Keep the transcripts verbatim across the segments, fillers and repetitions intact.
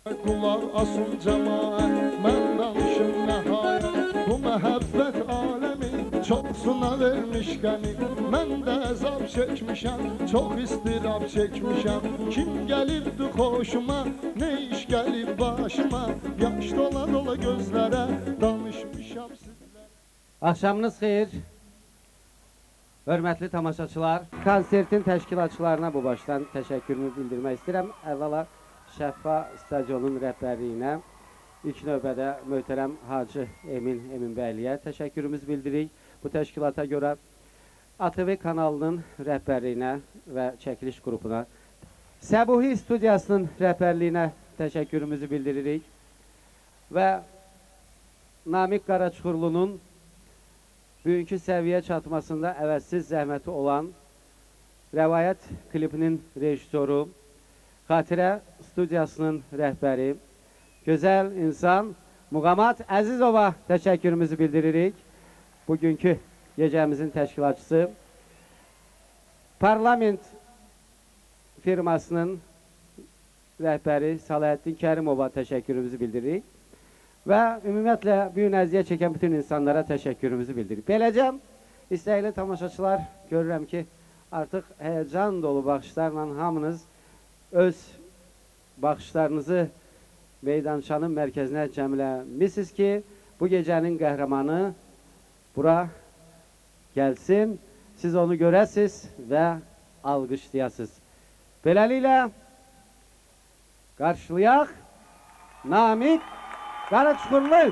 Qulaq asın cəmaət, mən danışım nəhayət. Bu məhəbbət aləmi çoxsuna vermiş qəni. Mən də əzab çəkmişəm, çox istirab çəkmişəm. Kim gəlirdi xoşuma, nə iş gəlib başıma. Yaş dola dola gözlərə danışmışam sizlərə. Axşamınız xeyir. Hörmətli tamaşaçılar, konsertin təşkilatçılarına bu başdan təşəkkürümü bildirmək istəyirəm. Əvvəla Şəffa Stadionun rəhbərliyinə, ilk növbədə möhtərəm Hacı Emin Eminbəyliyə təşəkkürümüz bildiririk. Bu təşkilata görə A T V kanalının rəhbərliyinə və çəkiliş qrupuna, Səbuhi studiyasının rəhbərliyinə təşəkkürümüzü bildiririk və Namiq Qaraçuxurlunun bugünkü səviyyə çatmasında əvəzsiz zəhməti olan Rəvayət klipinin rejissoru, Xatirə studiyasının rəhbəri, gözəl insan Muğamat Əzizova təşəkkürümüzü bildiririk. Bugünkü gecəmizin təşkilatçısı, Parlament firmasının rəhbəri Salahattin Kərimova təşəkkürümüzü bildiririk. Və ümumiyyətlə, bu gün əziyyət çəkən bütün insanlara təşəkkürümüzü bildiririk. Beləcə, istəkli tamaşaçılar, görürəm ki, artıq həyəcan dolu baxışlarla hamınız öz baxışlarınızı meydançanın mərkəzinə cəmləmişsiniz ki, bu gecənin qəhrəmanı bura gəlsin, siz onu görəsiniz və alqışlayasınız. Beləliklə, qarşılayaq Namiq Qaraçuxurlu.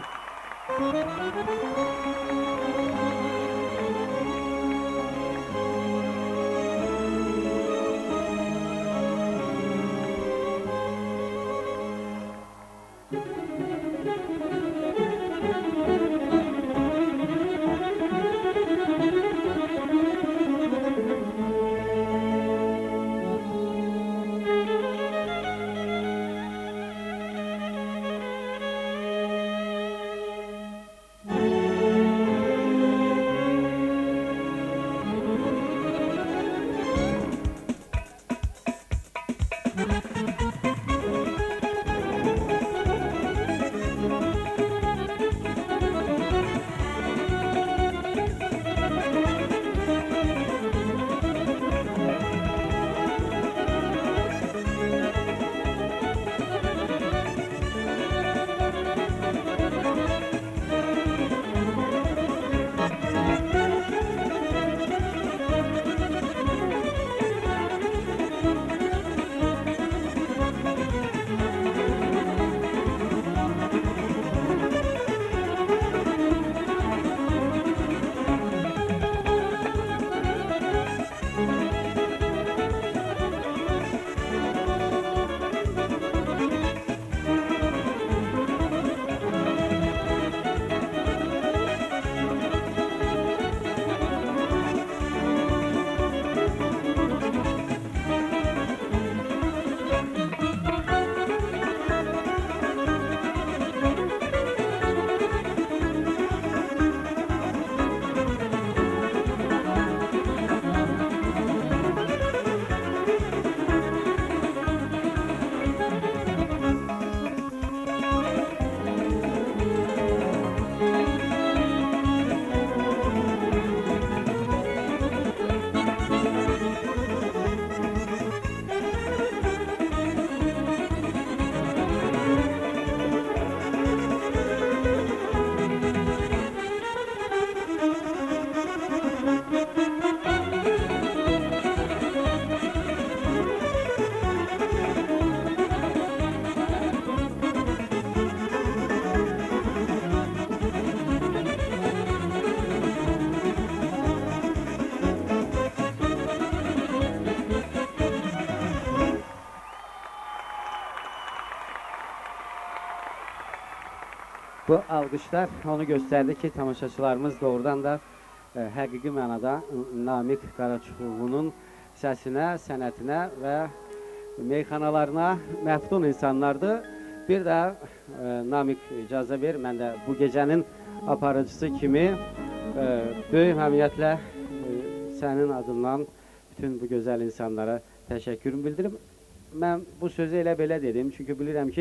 Bu alqışlar onu göstərdi ki, tamaşaçılarımız doğrudan da e, həqiqi mənada Namiq Qaraçuxurlunun səsinə, sənətinə və meyxanalarına məftun insanlardır. Bir də e, Namiq icazə ver, mən də bu gecənin aparıcısı kimi e, böyük həmiyyətlə e, sənin adından bütün bu gözəl insanlara təşəkkürümü bildirim. Mən bu sözü elə belə dedim, çünki bilirəm ki,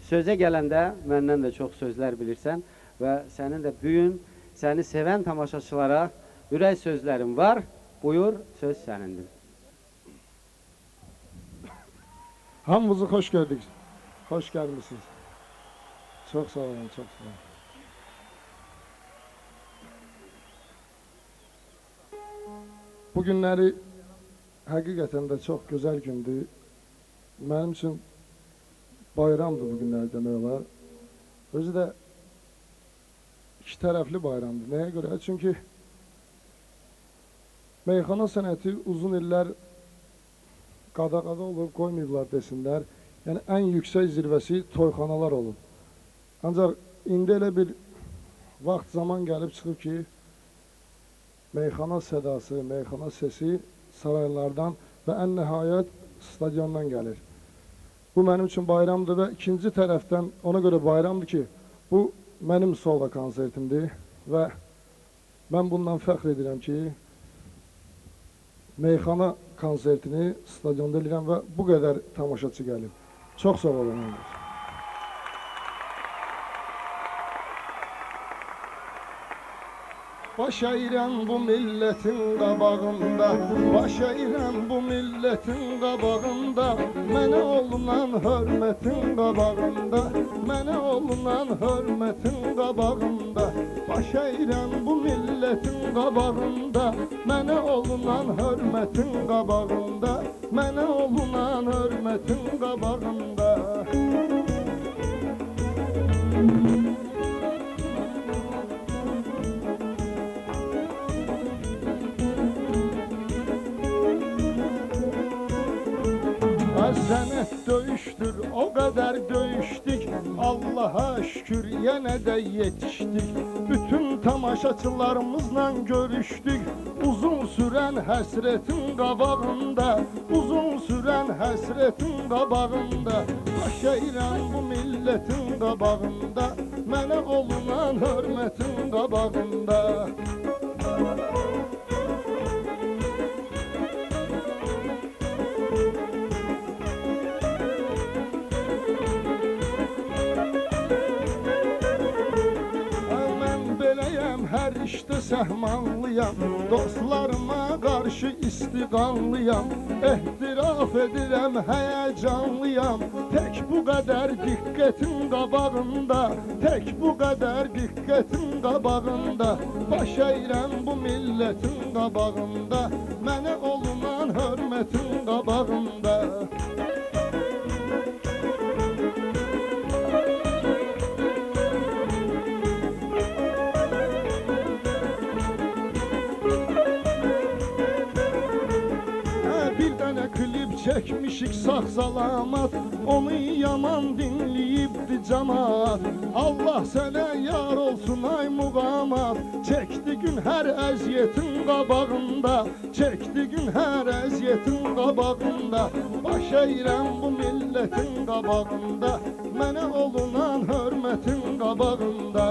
sözə gələndə məndən də çox sözlər bilirsən və sənin də bu gün səni sevən tamaşaçılara ürək sözlərin var. Buyur, söz sənindir. Hamınızı xoş gördük. Xoş gəlmişsiniz. Çox sağ olun, çox sağ olun. Bu günləri həqiqətən də çox gözəl gündür. Mənim üçün bayramdır bu günlər demək olar. Özü də iki tərəfli bayramdır. Nəyə görə? Çünki meyxana sənəti uzun illər qada-qada olub, qoymayıblar desinlər. Yəni, ən yüksək zirvəsi toyxanalar olub. Ancaq indi elə bir vaxt zaman gəlib çıxıb ki, meyxana sədası, meyxana sesi saraylardan və ən nəhayət stadiondan gəlir. Bu mənim üçün bayramdır və ikinci tərəfdən ona görə bayramdır ki, bu mənim solo konsertimdir və mən bundan fəxr edirəm ki, meyxana konsertini stadionda edirəm və bu qədər tamaşaçı gəlib. Çox sağ olun. Baş əyirəm bu milletin qabağında, baş əyirəm bu milletin qabağında, mənə olunan hörmətin qabağında, mənə olunan hörmətin qabağında, baş əyirəm bu milletin qabağında, mənə olunan hörmətin qabağında, mənə olunan hörmətin qabağında. Sənət döyüşdür, o qədər döyüşdük, Allaha şükür yenə də yetişdik. Bütün tamaşaçılarımızla görüşdük, uzun sürən həsretin qabağında, uzun sürən həsretin qabağında, baş əyirəm bu milletin qabağında, mənə olunan hörmətin qabağında. Hər işdə səhmanlıyam, dostlarıma qarşı istiqanlıyam, ehtiraf edirəm həyəcanlıyam, tək bu qədər diqqətin qabağında, tək bu qədər diqqətin qabağında, baş əyirəm bu milletin qabağında, mənə olunan hörmətin qabağında. Çəkmişik sağ-salamat, onu yaman dinləyibdi cəmaat. Allah sənə yar olsun ay muğamat, çəkdi gün hər əziyyətin qabağında, çəkdi gün hər əziyyətin qabağında, baş əyirəm bu milletin qabağında, mənə olunan hörmətin qabağında.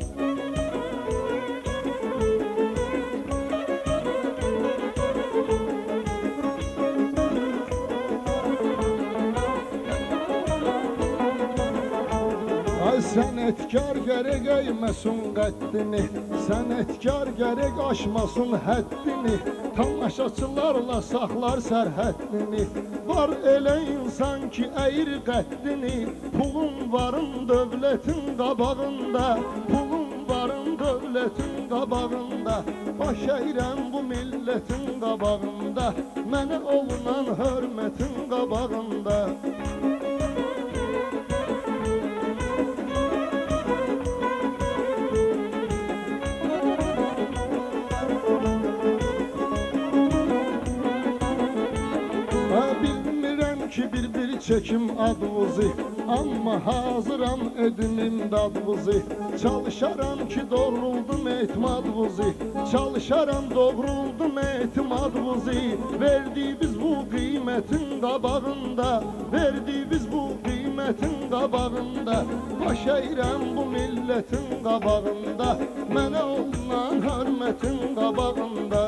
Sənətkar gərək əyməsin qəddini, sənətkar gərək aşmasın həddini, tamaşaçılarla saxlar sərhəddini. Var elə insan ki, əyir qəddini, pulun varın dövlətin qabağında, pulun varın dövlətin qabağında, baş əyirəm bu milletin qabağında, mənə olunan hörmətin qabağında. Ki bir-bir çekim advızı, amma hazıram edimim dadvızı, çalışaram ki doğruldum etmadvızı, çalışaram doğruldum etmadvızı, verdiğimiz bu kıymetin qabağında, verdiğimiz bu kıymetin qabağında, baş əyirəm bu milletin qabağında, mənə olunan hörmətin qabağında.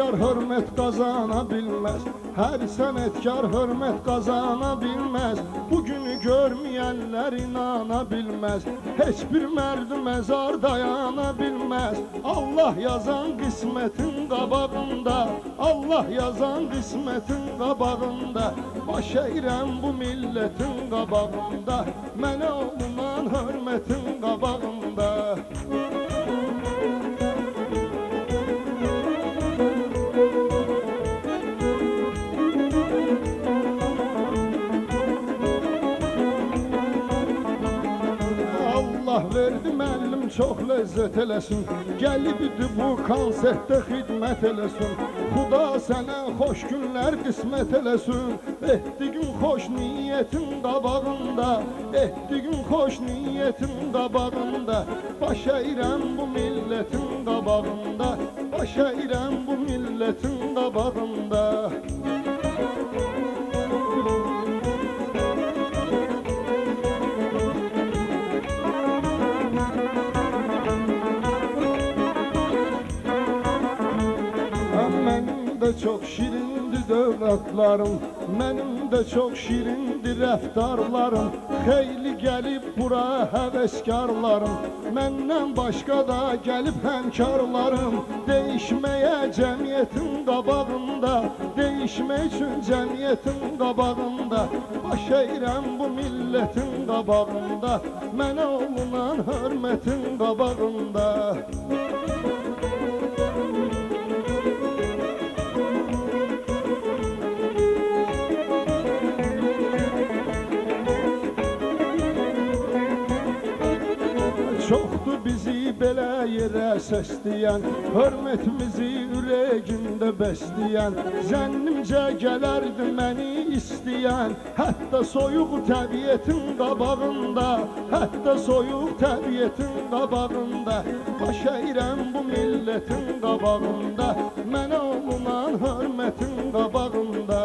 sənətkar hörmət qazana bilməz. Hər sənətkar hörmət qazana bilməz. Bugünü görməyənlər inana bilməz. Heç bir mərd məzar dayana bilməz. Allah yazan qismətin qabağında, Allah yazan qismətin qabağında, baş əyirəm bu millətin qabağında, mənə olunan hörmətin qabağında. Allah verdi müəllim çox ləzzət eləsin, gəlibdi bu konsertdə xidmət eləsin. Xuda sənə xoş günlər qismət eləsin. Etdiğin xoş niyyətin qabağında, etdiğin xoş niyyətin qabağında, baş əyirəm bu millətin qabağında, baş əyirəm bu millətin qabağında. Çox şirindir dövlətlərim, mənim də çox şirindir rəftarlarım. Xeyli gəlib bura həvəskarlarım, məndən başqa da gəlib həmkarlarım. Değişməyə cəmiyyətin qabağında, değişmək üçün cəmiyyətin qabağında, baş əyirəm bu millətin qabağında, mənə olunan hörmətin qabağında. Çoxdur bizi belə yerə səsləyən, hörmətimizi ürəyimdə bəsləyən, zənnimcə gələrdi məni istəyən, hətta soyuq təbiətin qabağında, hətta soyuq təbiətin qabağında, baş əyirəm bu millətin qabağında, mənə olunan hörmətin qabağında.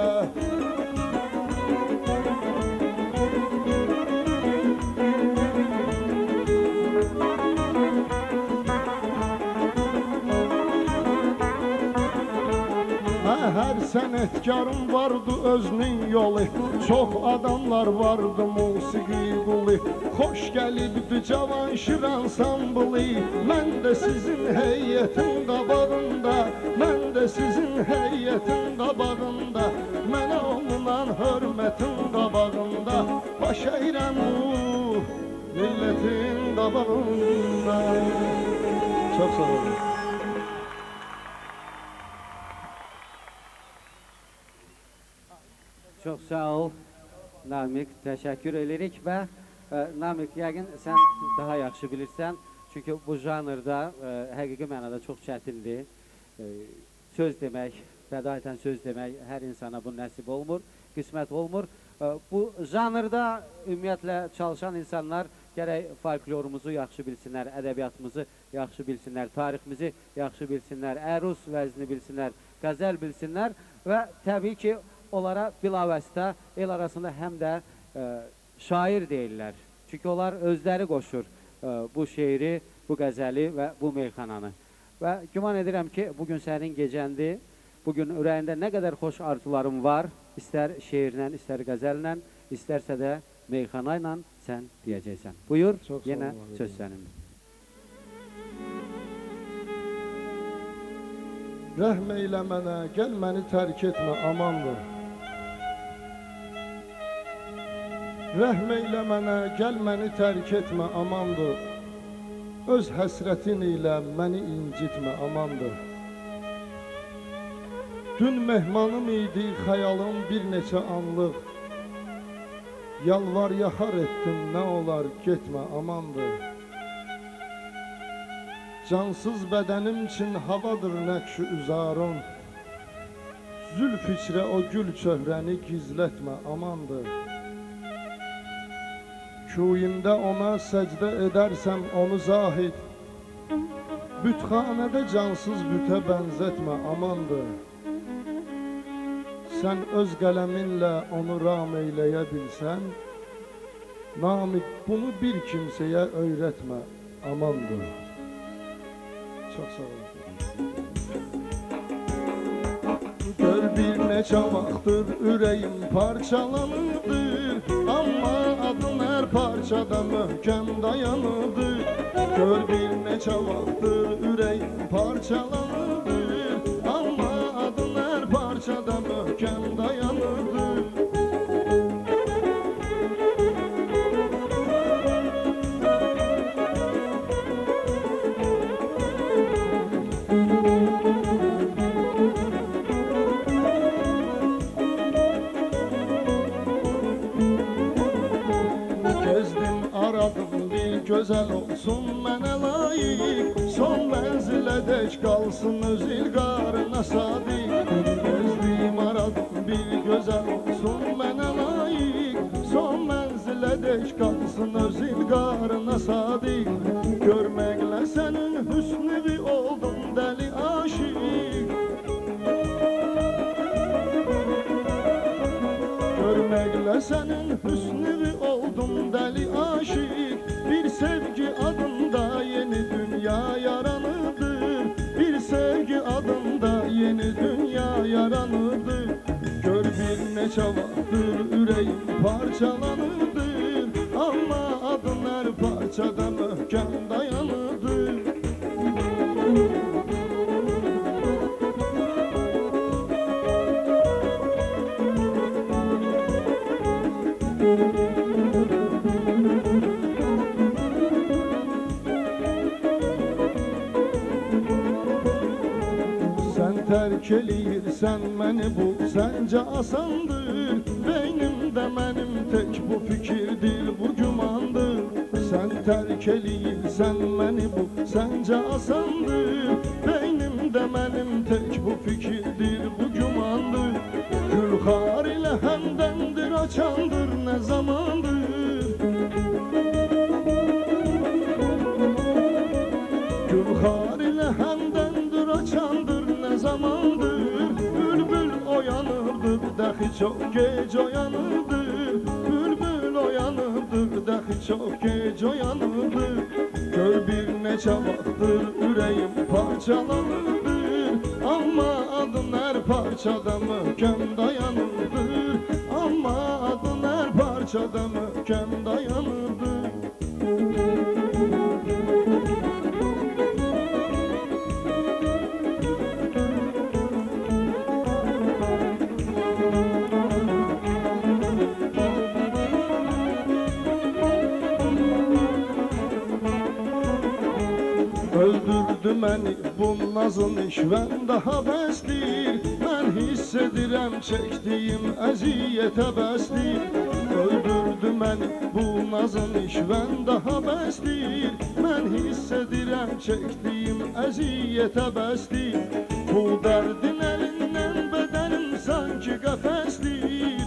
Hər sənətkarın vardı özünün yolu, çox adamlar vardı musiqi qulu. Xoş gəlibdi Cavanşir ansamblı, mən də sizin heyətin qabağında, mən də sizin heyətin qabağında, mənə olunan hörmətin qabağında, baş əyirəm bu millətin qabağında. Çox sağ olun. Çox sağ ol, Namik, təşəkkür edirik və e, Namik, yəqin sən daha yaxşı bilirsən, çünki bu janrda e, həqiqi mənada çox çətindir. E, söz demək, fədaətən söz demək hər insana bu nəsib olmur, qismət olmur. E, bu janrda ümumiyyətlə çalışan insanlar gərək folklorumuzu yaxşı bilsinlər, ədəbiyyatımızı yaxşı bilsinlər, tariximizi yaxşı bilsinlər, əruz vəzni bilsinlər, qəzəl bilsinlər və təbii ki, onlara bilavəstə el arasında həm də e, şair deyirlər. Çünki onlar özləri qoşur e, bu şeiri, bu qəzəli və bu meyxananı. Və güman edirəm ki, bugün sənin gecəndir, bugün ürəyində nə qədər xoş arzularım var, istər şeirlə, istər qəzəllə, istərsə də meyxana ilə sən deyəcəksən. Buyur, Çox yenə olun, söz sənindir. Rəhm eylə mənə, gəl məni tərk etmə, amandır. Rəhm eylə mənə, gəl məni tərk etmə, amandır. Öz həsrətin ilə məni incitmə, amandır. Dün mehmanım idi xəyalım bir neçə anlıq. Yalvar yaxar etdim, nə olar getmə, amandır. Cansız bədənim üçün havadır nəqş-ü üzarın. Zülf içrə o gül çöhrəni gizlətmə, amandır. Kuyimdə ona səcdə edərsəm onu zahid, bütxanədə cansız bütə bənzətmə, amandır. Sən öz qələminlə onu ram eyləyə bilsən, Namik bunu bir kimsəyə öyrətmə, amandır. Çox sağ olun. Gör bir neçə vaxtdır ürəyim parçalanırdır, amma adın hər parçada möhkəm dayanırdır. Gör bir neçə vaxtdır ürəyim parçalanırdır, amma adın hər parçada möhkəm dayanırdır. Gözəl olsun mənə layiq, son mənzilə dək qalsın öz ilqarına sadiq. Gözlüyüm aradım bir gözəl olsun mənə layiq, son mənzilə dək qalsın öz ilqarına sadiq. Görməklə sənin hüsnüvi oldum dəli aşiq. Görməklə sənin hüsnüvi oldum dəli aşiq. Bir sevgi adında yeni dünya yaranırdır, bir sevgi adında yeni dünya yaranırdır. Gör bir neçə vaxtdır ürəyim parçalanırdır, amma adın hər parçada möhkəm dayanırdır. Tərk eləyirsən məni bu səncə asandır, beynimdə mənim tək bu fikirdir, bu gümandır. Sən tərk eləyirsən məni bu səncə asandır, beynimdə mənim tək bu fikirdir, bu gümandır. Gülxar ilə həmdəndir, açandır, nə zamandır. Gülxar ilə həmdəndir, açandır, zamandır. Bülbül oyanırdır, dəxi çox gec oyanırdır. Bülbül oyanırdır, dəxi çox gec oyanırdır. Gör bir neçə vaxtdır ürəyim parçalanırdır, amma adın hər parçada möhkəm dayanırdır, amma adın hər parçada möhkəm dayanırdır. Öldürdü məni bu nazın işvən daha bəsdir, mən hiss edirəm çəkdiyim əziyyətə bəsdir. Öldürdü məni bu nazın işvən daha bəsdir, mən hiss edirəm çəkdiyim əziyyətə bəsdir. Bu dərdin əlindən bədənim sanki qəfəsdir.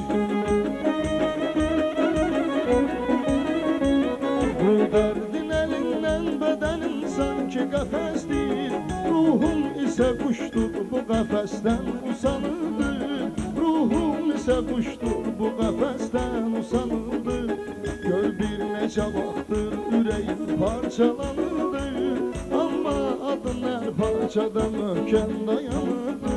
Bu dərdin əlindən bədənim sanki qəfəsdir, ruhum isə quşdur bu qəfəsdən usanırdır, ruhum isə quşdur bu qəfəsdən usanırdır. Gör bir neçə vaxtdır ürəyim parçalanırdır, amma adın hər parçada möhkəm dayanırdır.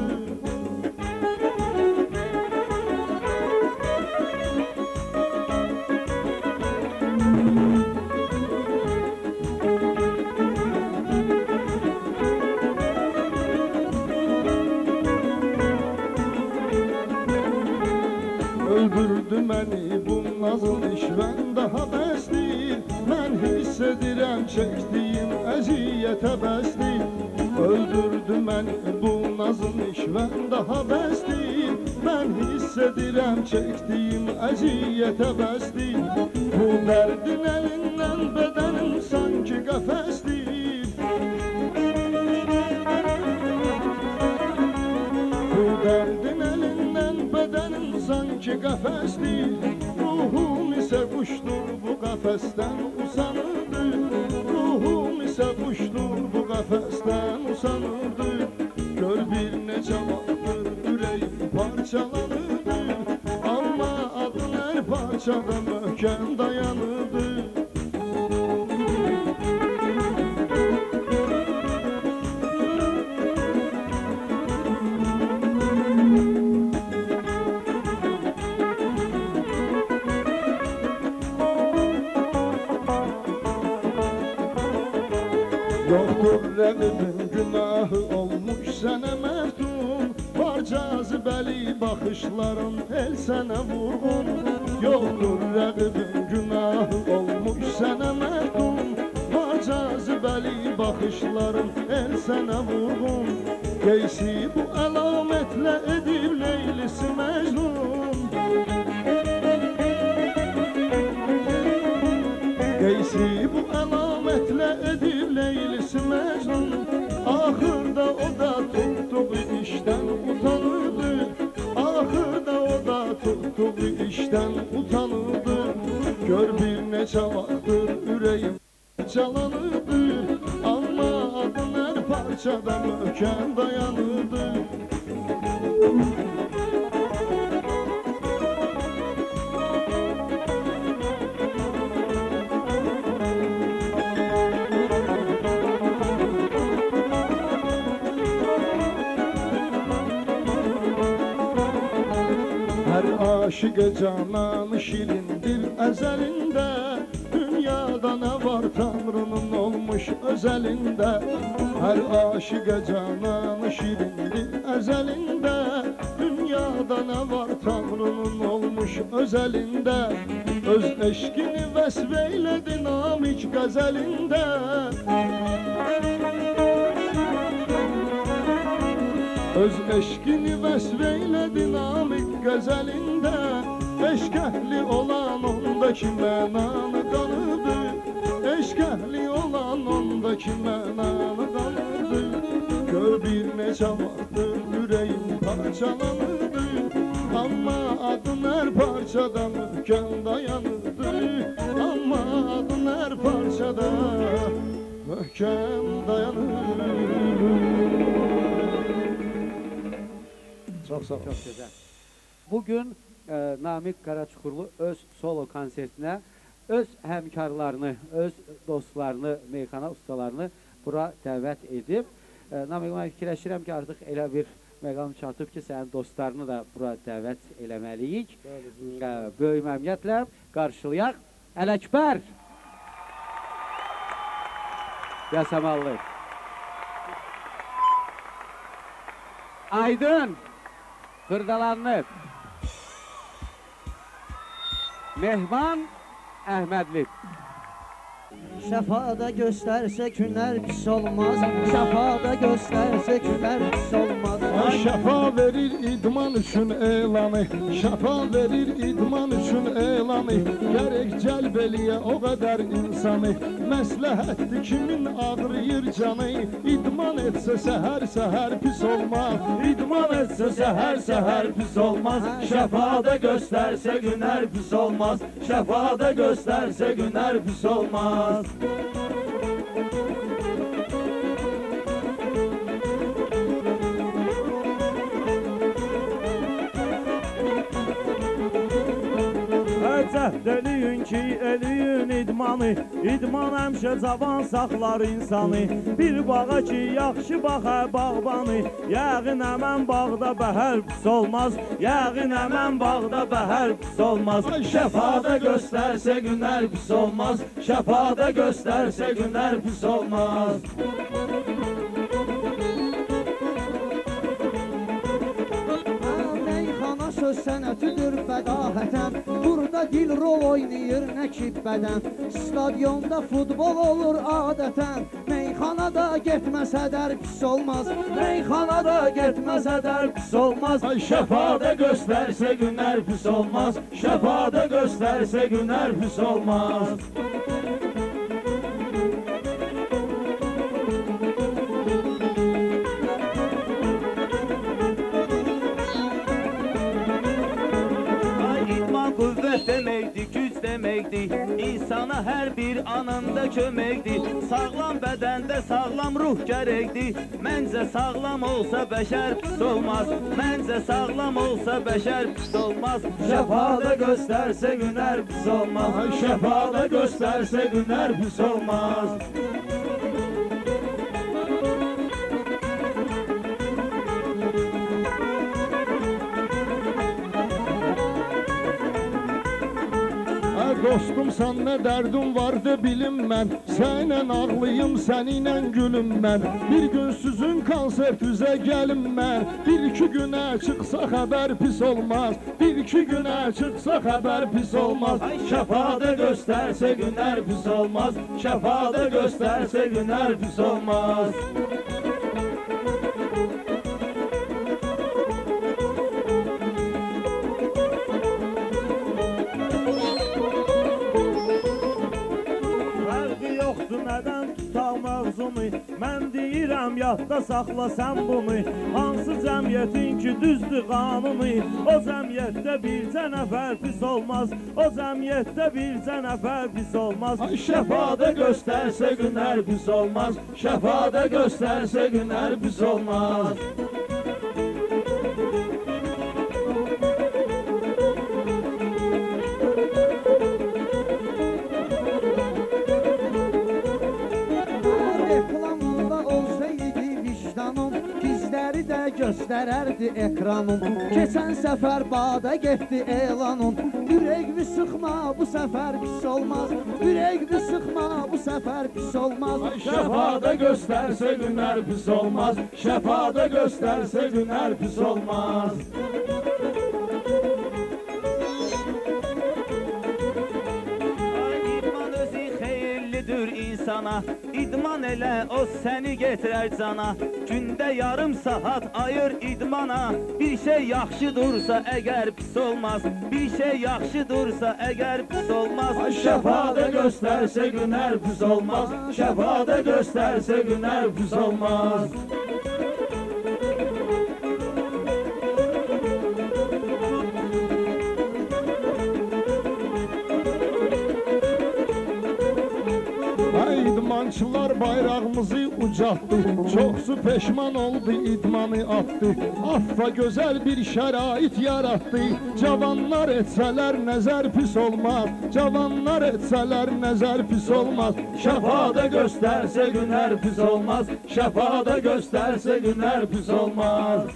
Öldürdü məni bu nazın işvən daha bəsdir, mən hiss edirəm çəkdiyim əziyyətə bəsdir. Öldürdü məni bu nazın işvən daha bəsdir, mən hiss edirəm çəkdiyim əziyyətə bəsdir. Bu dərdin əlindən bədənim sanki qəfəsdir. Bu dərdin əlindən bədənim sanki qəfəsdir, ruhum isə quşdur bu qəfəsdən usanırdır, ruhum isə quşdur bu qəfəsdən usanırdır. Gör bir neçə vaxtdır ürəyim parçalanırdır, amma adın hər parçada möhkəm dayanırdır. Yoktur rəqibin günahı olmuş sənə məftun. Var cazibəli baxışların el sənə vurğun. Yoktur rəqibin günahı olmuş sənə məftun. Var cazibəli baxışların el sənə vurğun. Geysi bu əlamətlə edib Leylisi Məcnun. Geysi bu əlamətlə edib Leylisi Məcnun. Axırda o da tutduğu işdən utanırdı. Axırda o da tutduğu işdən utanırdı. Gör bir neçə vaxtdır ürəyim çalanırdı. Amma adın hər parçada möhkəm dayanırdı. Hər aşiqə cananı şirindir əzəlində. Dünyada nə var Tanrının olmuş özəlində. Hər aşiqə cananı şirindir əzəlində. Dünyada nə var Tanrının olmuş özəlində. Öz eşkini vəsf eylədi namik qəzəlində. Öz eşkini vəsf eylədi namik qəzəlində. Eşq əhli olan ondaki mənanı qanıdı. Eşq əhli olan ondaki mənanı qanıdı. Gör bir neçə vaxtdır ürəyim parçalanırdı. Amma adın hər parçada möhkəm dayanırdı. Amma adın hər parçada möhkəm dayanırdı. Çok sağ ol. Çok güzel. Bugün e, Namik Qaraçuxurlu öz solo konsertinə öz həmkarlarını, öz dostlarını, meyxana ustalarını bura dəvət edib. E, Namik, mən fikirləşirəm ki, artıq elə bir məqam çatıb ki, sənin dostlarını da bura dəvət eləməliyik. E, böyük məmnuniyyətlə qarşılayaq. Ələkbər! Yasamallı. Aydın! Xırdalanır. Mehman Əhmədli. Şəfada göstərsə günlər pis olmaz. Şəfada göstərsə günlər pis olmaz. Şəfa verir idman üçün elanı. Şəfa verir idman üçün elanı. Gərək cəlb eləyə o qədər insanı. Məsləhətdir kimin ağrıyır canı. İdman etsə səhər səhər pis olmaz. İdman etsə səhər səhər pis olmaz. Şəfada göstərsə günlər pis olmaz. Şəfada göstərsə günlər pis olmaz. Cəhd eləyin ki, eləyin idmanı. İdman həmişə cavan saxlar insanı. Bir bağa ki, yaxşı baxa bağbanı. Yəqin əmən bağda bəhər pis olmaz. Yəqin əmən bağda bəhər pis olmaz. Şəfada göstərsə günlər pis olmaz. Şəfada göstərsə günlər pis olmaz. Meyxana söz sənətidir bədahətən. Burada dil rol oynayır nəkib bədən. Stadionda futbol olur adətən. Meyxanada getməsə dər pis olmaz. Meyxanada getməsə dər pis olmaz. Şəfada göstərsə günlər pis olmaz. Şəfada göstərsə günlər pis olmaz. Qüvvət deməkdir, güc deməkdir. İnsana hər bir anında köməkdir. Sağlam bədəndə sağlam ruh gərəkdir. Məncə sağlam olsa bəşər pis olmaz. Məncə sağlam olsa bəşər pis olmaz. Şəfada göstərsə günlər pis olmaz. Şəfada göstərsə günlər pis olmaz. dostumsan, nə dərdin vardı bilim mən. Sənlə ağlıyım, səninlə gülüm mən. Bir gün sizin konsert üzə gəlim mən. Bir iki günə çıxsa xəbər pis olmaz. Bir iki günə çıxsa xəbər pis olmaz. Şəfada göstərsə günlər pis olmaz. Şəfada göstərsə günlər pis olmaz. Fərqi yoxdur nədən tutal mövzunu. Mən deyirəm yadda saxla sən bunu. Hansı cəmiyyətin ki düzdür qanunu. O cəmiyyətdə bircə nəfər pis olmaz. O cəmiyyətdə bircə nəfər pis olmaz. Şəfada göstərsə günlər pis olmaz. Şəfada göstərsə günlər pis olmaz. Reklamında olsaydı vicdanım, bizləri də göstərərdi ekranım. Keçən səfər bada getdi elanım. Ürəkmi sıxma, bu səfər pis olmaz. Ürəkmi sıxma, bu səfər pis olmaz. Şəfada göstərsə günlər pis olmaz. Şəfada göstərsə günlər pis olmaz. İdman özü xeyirlidir insana. İdman elə o səni getirər cana. Gündə yarım saat ayır idmana. Bir şey yaxşıdırsa əgər pis olmaz. Bir şey yaxşıdırsa əgər pis olmaz. Şəfada göstərsə günlər pis olmaz. Şəfada göstərsə günlər pis olmaz. İdmançılar bayrağımızı ucalttı. Çoxsu peşman oldu, idmanı attı. Affa gözəl bir şərait yaratdı. Cavanlar etsələr nəzər pis olmaz. Cavanlar etsələr nəzər pis olmaz. Şəfada göstərsə günlər pis olmaz. Şəfada göstərsə günlər pis olmaz.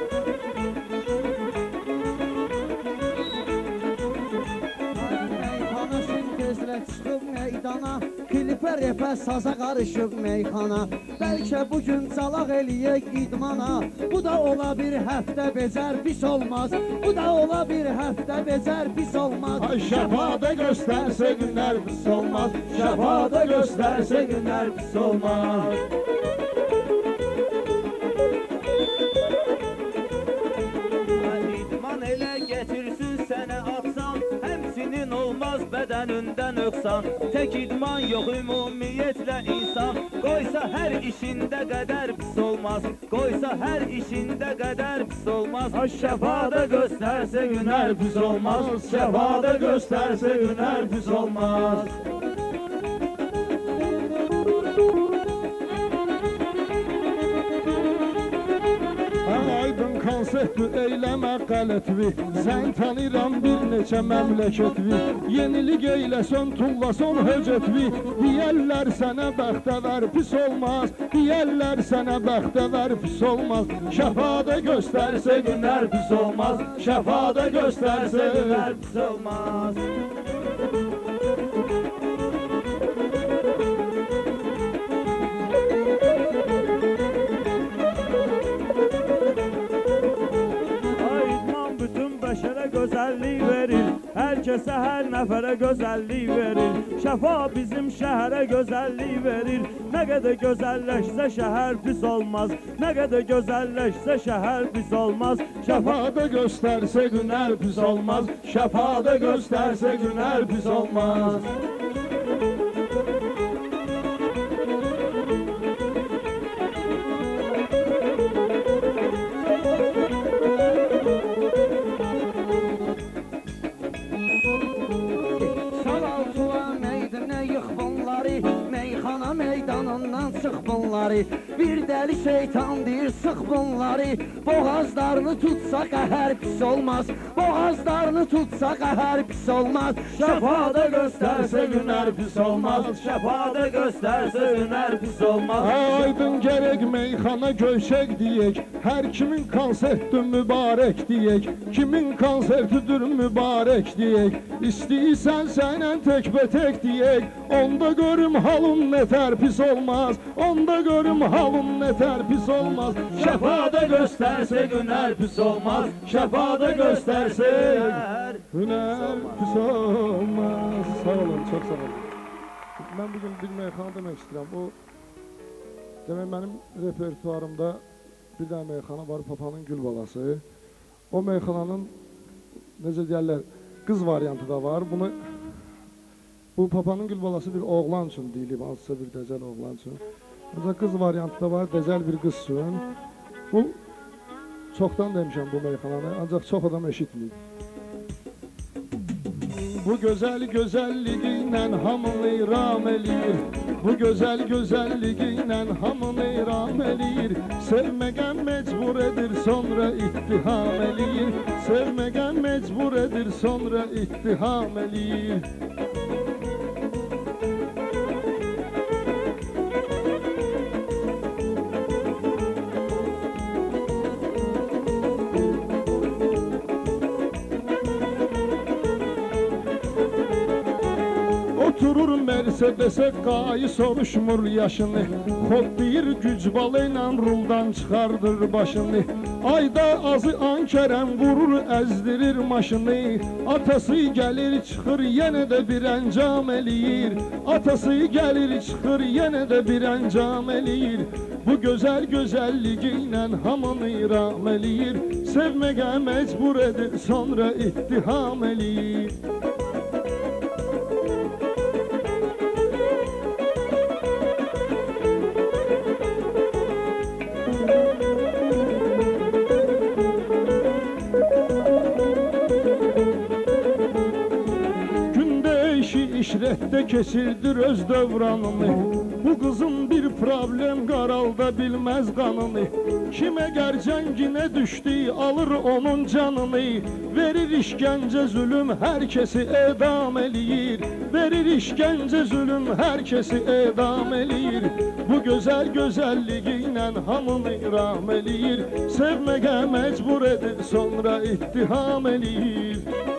Çıxıb meydana, klipə repə saza qarışıb meyxana. Bəlkə bugün calaq eləyək idmana. Bu da ola bir həftə becər pis olmaz. Bu da ola bir həftə becər pis olmaz. Ay şəfada göstərsə günlər pis olmaz. Şəfada göstərsə günlər pis olmaz. İdman elə getirsin sənə atsan. Həmsinin olmaz bədənində nöqsan. Tək idman yox ümumiyyətlə insan. Qoysa hər işində qədər pis olmaz. Qoysa hər işində qədər pis olmaz. Şəfada göstərsə günlər pis olmaz. Şəfada göstərsə günlər pis olmaz. Aydın konsertü eyləmə qələtvi. Sən tanıram bir neçə məmləkətvi. Yenilik eyləsən tullason höcətvi. Deyərlər sənə bəxtəvər pis olmaz. Deyərlər sənə bəxtəvər pis olmaz. Şəfada göstərsə günlər pis olmaz. Şəfada göstərsə günlər pis olmaz. Gözəllik verir, hər kəsə, hər nəfərə gözəllik verir. Şəfa bizim şəhərə gözəllik verir. Nə qədər gözəlləşsə şəhər pis olmaz. Nə qədər gözəlləşsə şəhər pis olmaz. Şəfada göstərsə günlər pis olmaz. Şəfada göstərsə günlər pis olmaz. Meyxana meydanından çıx bunları. Bir dəli şeytan deyir sıx bunları. Boğazlarını tutsa qəhər pis olmaz. boğazlarını tutsa qəhər pis olmaz. Şəfada göstərsə günər pis olmaz. Şəfada göstərsə günər pis olmaz. Aydın gerek meyxana göçek diyek, her kimin konsertü mübarek diyek, kimin konsertüdür mübarek diyek, İstiysen senen tek betek diyek, onda görüm halın neter pis olmaz, onda görüm halın neter pis olmaz. Şəfada göstərsə günər pis olmaz. Şəfada göstərsə Hüner pis olmaz. Sağ olun, çok sağ olun. Ben bugün bir meyxana demek istiyorum. O demek benim repertuarımda bir tane meyxana var, Papanın Gül Balası. O meyxananın necə deyərlər, qız variantı da var. Bunu bu Papanın Gül Balası bir oğlan üçün deyilib, hansısa bir dəcəl oğlan üçün. Ancaq qız variantı da var, dəcəl bir qız üçün. Bu çoxdan demişəm bu meyxananı, ancaq çox adam eşitməyib. Bu gözəl gözəlliğinlə hamını iram eləyir. Bu gözəl gözəlliğinlə hamını iram eləyir. Sevməgən mecbur edir, sonra ittiham eləyir. Sevməgən mecbur edir, sonra ittiham eləyir. Oturur Mercedes'e qayı soruşmur yaşını, Xodlayır güc balıyla ruldan çıxardır başını. Ayda azı Ankərəm vurur əzdirir maşını. Atası gəlir çıxır yenə də bir əncam eləyir. Atası gəlir çıxır yenə də bir əncam eləyir. Bu gözəl gözəlliyi ilə hamını iram eləyir. Sevməyə mecbur edir, sonra ittiham eləyir. İşrətdə keçirdir öz dövranını. Bu qızın bir problem qaralda bilməz qanını. Kimə gərcənginə düşdü alır onun canını. Verir işgəncə zülüm hər kəsi edam eləyir. Verir işgəncə zülüm hər kəsi edam eləyir. Bu gözəl gözəlliyi ilə hamını iram eləyir. Sevməyə mecbur edir, sonra ittiham eləyir.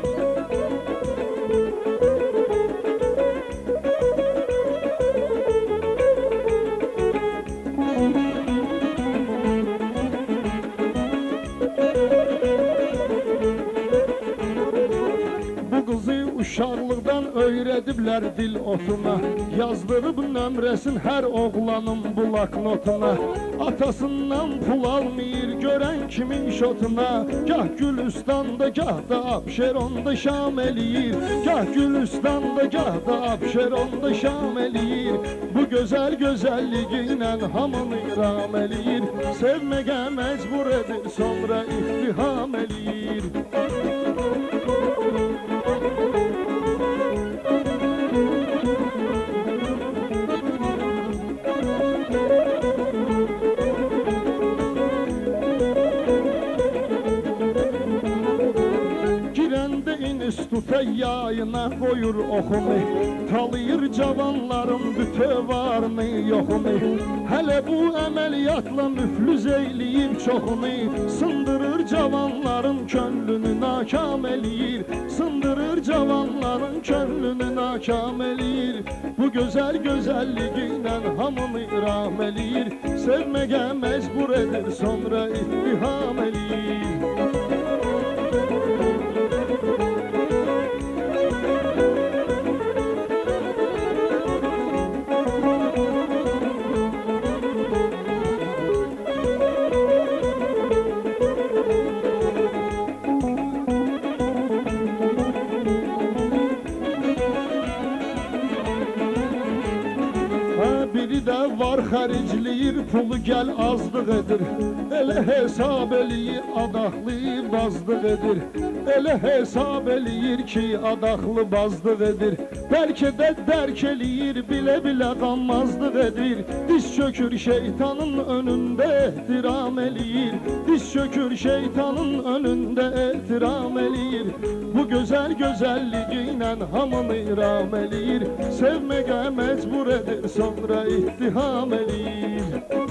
Uşaqlıqdan öyrədiblər dil otuna, yazdırıb nömrəsin hər oğlanın bloknotuna. Atasından pul almayır görən kimin şotuna. Gah Gülüstanda, gah da Abşeronda şam eləyir. Gah Gülüstanda, gah da Abşeronda şam eləyir. Bu gözəl gözəlliyi ilə hamını iram eləyir. Sevməyə mecbur edir, sonra ittiham eləyir. İnstituta yayına koyur oxunu, talayır cavanların bütövarını yoxunu. Hələ bu əməliyyatla müflüz eyləyir çoxunu. Sındırır cavanların könlünü nakam eləyir. Sındırır cavanların könlünü nakam eləyir. Bu gözəl gözəlliyi ilə hamını iram eləyir. Sevməyə mecbur edir, sonra ittiham eləyir. biri də var xəricləyir, pulu gəl azlıq edir. Elə hesab eləyir, adaxlı bazlıq edir. Elə hesab eləyir ki, adaxlı bazlıq edir. Bəlkə də dərk eləyir, bilə-bilə qanmazlıq edir. Diz çökür şeytanın önündə ehtiram eləyir. Diz çökür şeytanın önündə ehtiram eləyir. Bu gözəl gözəlliyi ilə hamını iram eləyir. Sevməyə məcbur edir, sonra ittiham eləyir.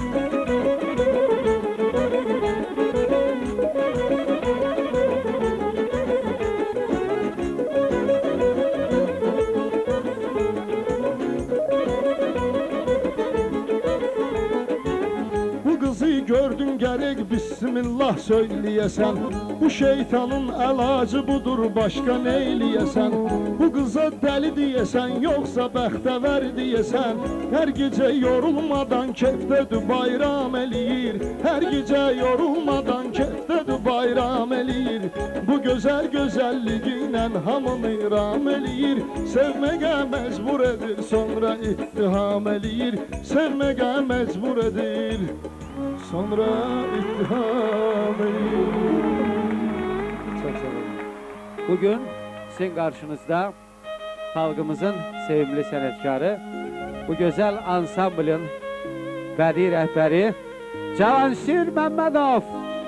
Bu kızı gördün gerek Bismillah söyleyesen. Bu şeytanın əlacı budur, başka neyleyesen. Bu kıza deli diyesen, yoksa bəxtəvər diyesen. Her gece yorulmadan keftedir bayram eləyir. Her gece yorulmadan keftedir bayram eləyir. Bu güzel güzelliğiyle hamını iram eləyir. Sevməyə mecbur edir, sonra ittiham eləyir. Sevməyə mecbur edir, sonra ittiham eləyir. Çok sağ olun. Bugün sizin karşınızda halkımızın sevimli sənətkarı, bu güzel ansamblın bədii rəhbəri Cavanşir Məmmədov.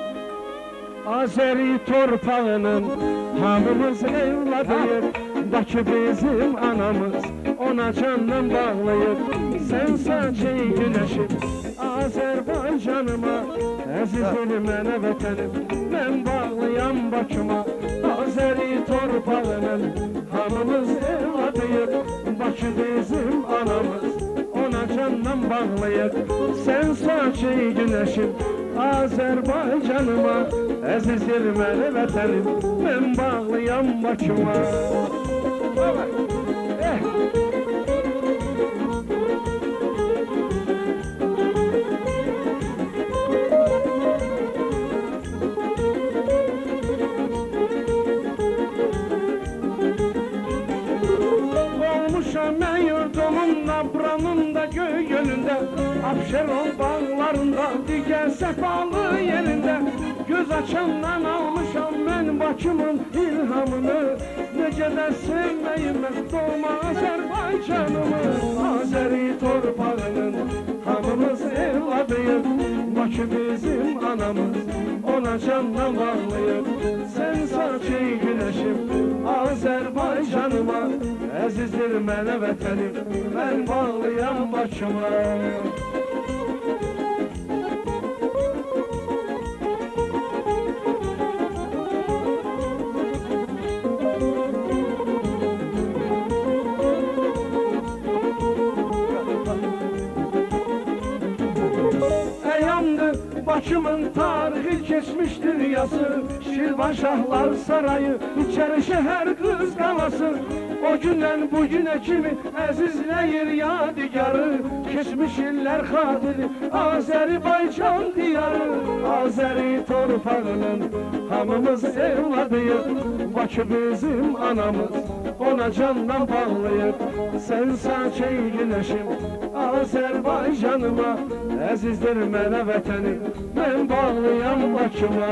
Azeri torpağının hamımız evladıyıq. Bakı bizim anamız, ona candan bağlıyıq. Sen saçı güneşim, Azerbaycanıma, əzizdir mənə vətənim, mən bağlıyam Bakıma. Azeri torpağının hamımız evladıyıq. Bakı bizim anamız, ona candan bağlıyıq. Sen saçı güneşim, Azerbaycanıma, əzizdir mənə vətənim, mən bağlıyam Bakıma. Eh. Olmuşam mən yurdumun nabranında, göy yönündə, Abşeron bağlarında, digər səfalı yerində. Göz açandan almışam mən Bakımın ilhamını. Necə də sevməyim mən doğma Azərbaycanımı. Azeri torpağının hamımız evladıyıq. Bakı bizim anamız, ona candan bağlıyıq. Sen saçı güneşim, Azərbaycanıma, əzizdir mənə vətənim, mən bağlıyam Bakıma. Bakımın tarihi geçmiştir yası, Şirvan Şahlar Sarayı, İçeri şehir kız kalası. O günden bugüne kimi əzizləyir yadigarı. Keçmiş iller xatiri Azerbaycan diyarı. Azeri torpağının hamımız evladıyıq. Bakı bizim anamız, ona candan bağlıyıq. Sen saçı güneşim, Azerbaycanıma, əzizdir mənə vətənim, mən bağlıyam Bakıma.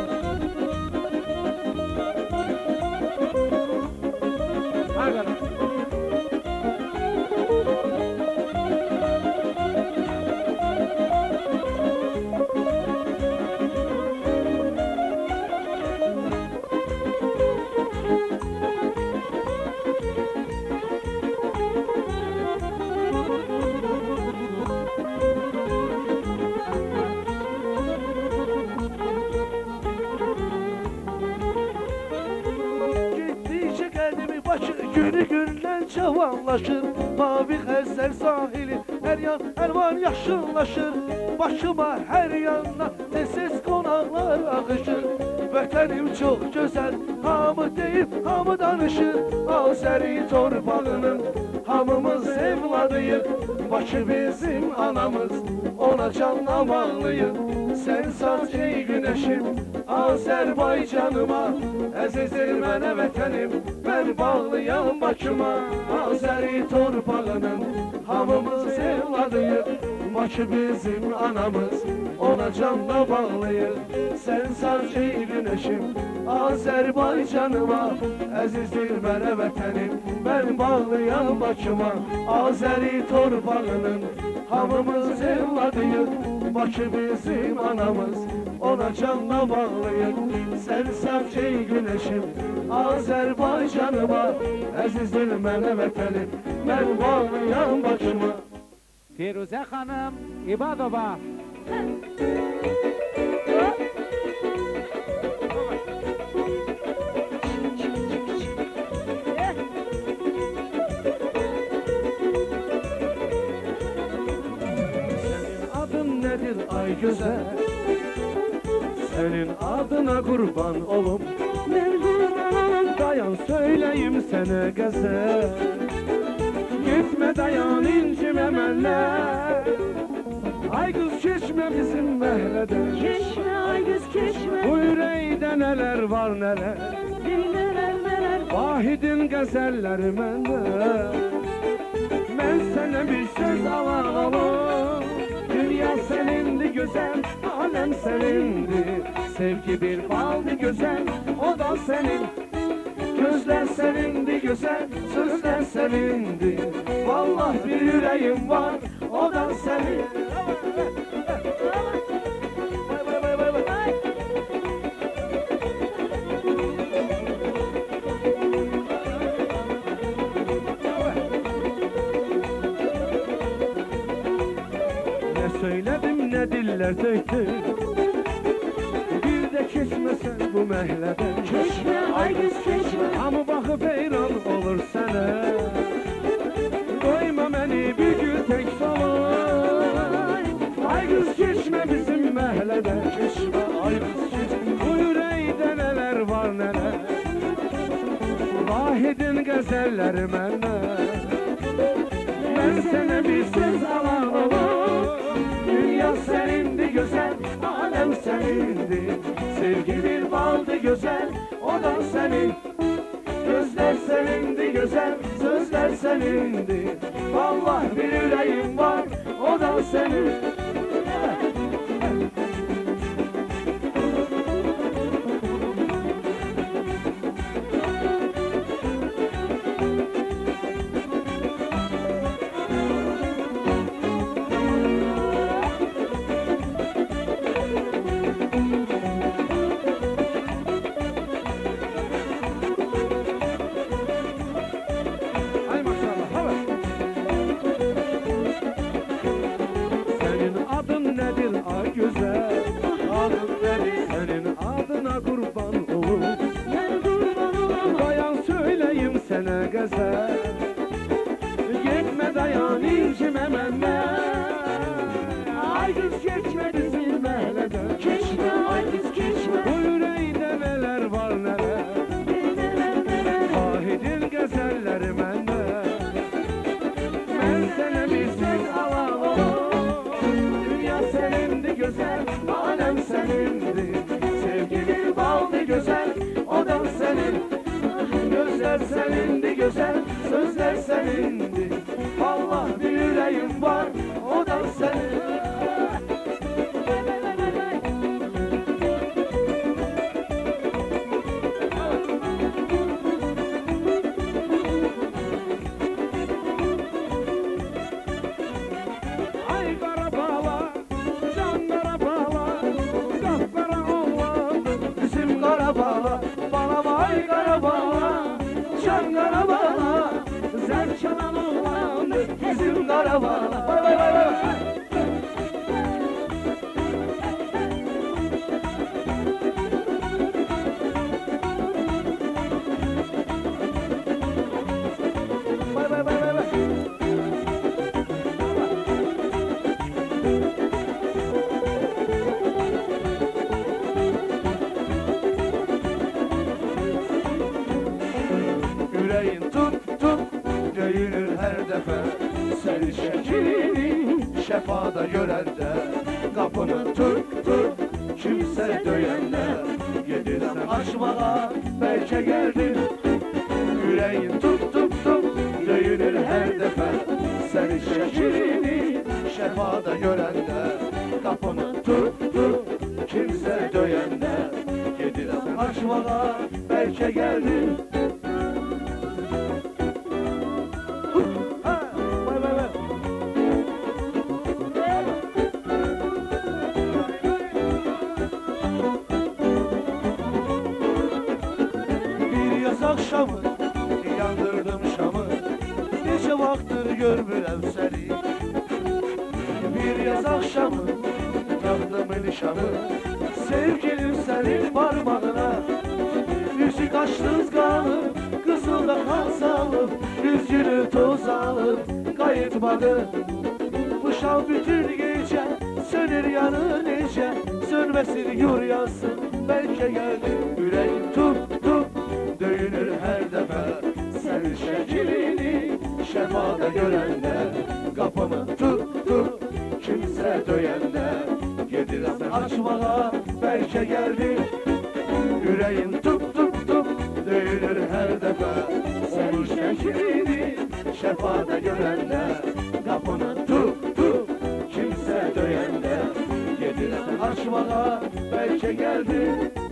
Günü gündən cavanlaşır, mavi Xəzər sahili, hər yan əlvan yaşıllaşır. Bakıma hər yandan tez-tez qonaqlar ağışır. Vətənim çox gözəl, hamı deyib, hamı danışır. Azeri torpağının hamımız evladıyıq. Bakı bizim anamız, ona canla bağlıyıq. Sen saç ey güneşim, Azerbaycanıma, əzizdir mənə vətənim, mən bağlıyam Bakıma. Azeri torpağının hamımız evladıyıq. Bakı bizim anamız, ona canla bağlıyıq. Sən saç ey günəşim, Azərbaycanıma, əzizdir mənə vətənim, mən bağlıyam Bakıma. Azəri torpağının hamımız evladıyıq. Bakı bizim anamız, ona canla bağlıyıq. Sən saç ey günəşim, Azərbaycanıma, əzizdir mənə vətənim, mən bağlıyam Bakıma. Firuzə xanım İbadova. Nedir ay güzel, senin adına kurban olum. Ben kurban olum, dayan söyleyeyim sana gazel. Gitme dayan incime benle, ay kız geçme bizim mehleden. Geçme ay kız geçme, Bu yüreğde neler var neler, neler neler. Vahidin gazelleri mende. Ben sana bir söz alalım. Dünya senindi güzel, alem senindi. Sevgi bir baldı güzel, o da senin. Gözler senindi güzel, sözler senindi. Vallahi bir yüreğim var, o da senin. Söyledim ne diller döktü, bir de geçmesen bu mehleden. Geçme ay kız geçme, Ama bakıp heyran olur sana. Doyma beni bir gün tek solay. Ay kız geçme bizim mehleden. Geçme ay kız geçme. Bu yüreğde neler var neler, Vahidin gazelleri mende. Ben sana bir söz alalım. Dünya senindi güzel, alem senindi. Sevgi bir baldı güzel, o da senin. Gözler senindi güzel, sözler senindi. Vallahi bir yüreğim var, o da senin. Gitme dayan incime benden. Ay kız geçme bizim mehleden. geçme ay kız geçme. Bu yüreğde neler var neler, Neler neler. Vahidin gazelleri mende. Ben sana bir söz alalım. Dünya senindi güzel, alem senindi. Sevgi bir baldı güzel, o da senin. Gözler senindi güzel, sözler senindi. Allah bir yüreğim var, o da senin. Ay kara bağla, can kara bağla, kahpera oğlandı bizim kara bağla. Bana vay kara bağla, can kara bağla, zerçalan oğlandı bizim kara bağla. Vay vay vay vay. Vay vay vay vay vay. Yüreğin tut tut döyünür her defa. Seni şeklini şefada görer de. Kapını tut tut kimse döyenler. Yedirsen açmağa belki geldin. Yüreğin tut tut tut döyünür her defa. Seni şeklini şefada görəndə qapımı tutdu kimsə döyəndə gedirəm açmağa bəlkə gəldim. Akşamı yandırdım şamı Neçə vaxtdır görmürəm səni Bir yaz akşamı yandım nişanı Sevgilim sənin parmağına Üzü qaşdız qalıb Qızılda kan salıb Üzgünü toz alıb Qayıtmadı Bu şam bütün gecə Sönür yanır necə Sönməsin gur yansın Bəlkə gəldi ürəyim tup tup Döyünür hər dəfə sənin şəklini şəfada görəndə qapımı tutdu kimsə döyəndə gedirəm açmağa bəlkə gəldim ürəyim tup tup tup döyünür hər dəfə sənin şəklini şəfada görəndə qapımı tutdu kimsə döyəndə gedirəm açmağa bəlkə gəldim.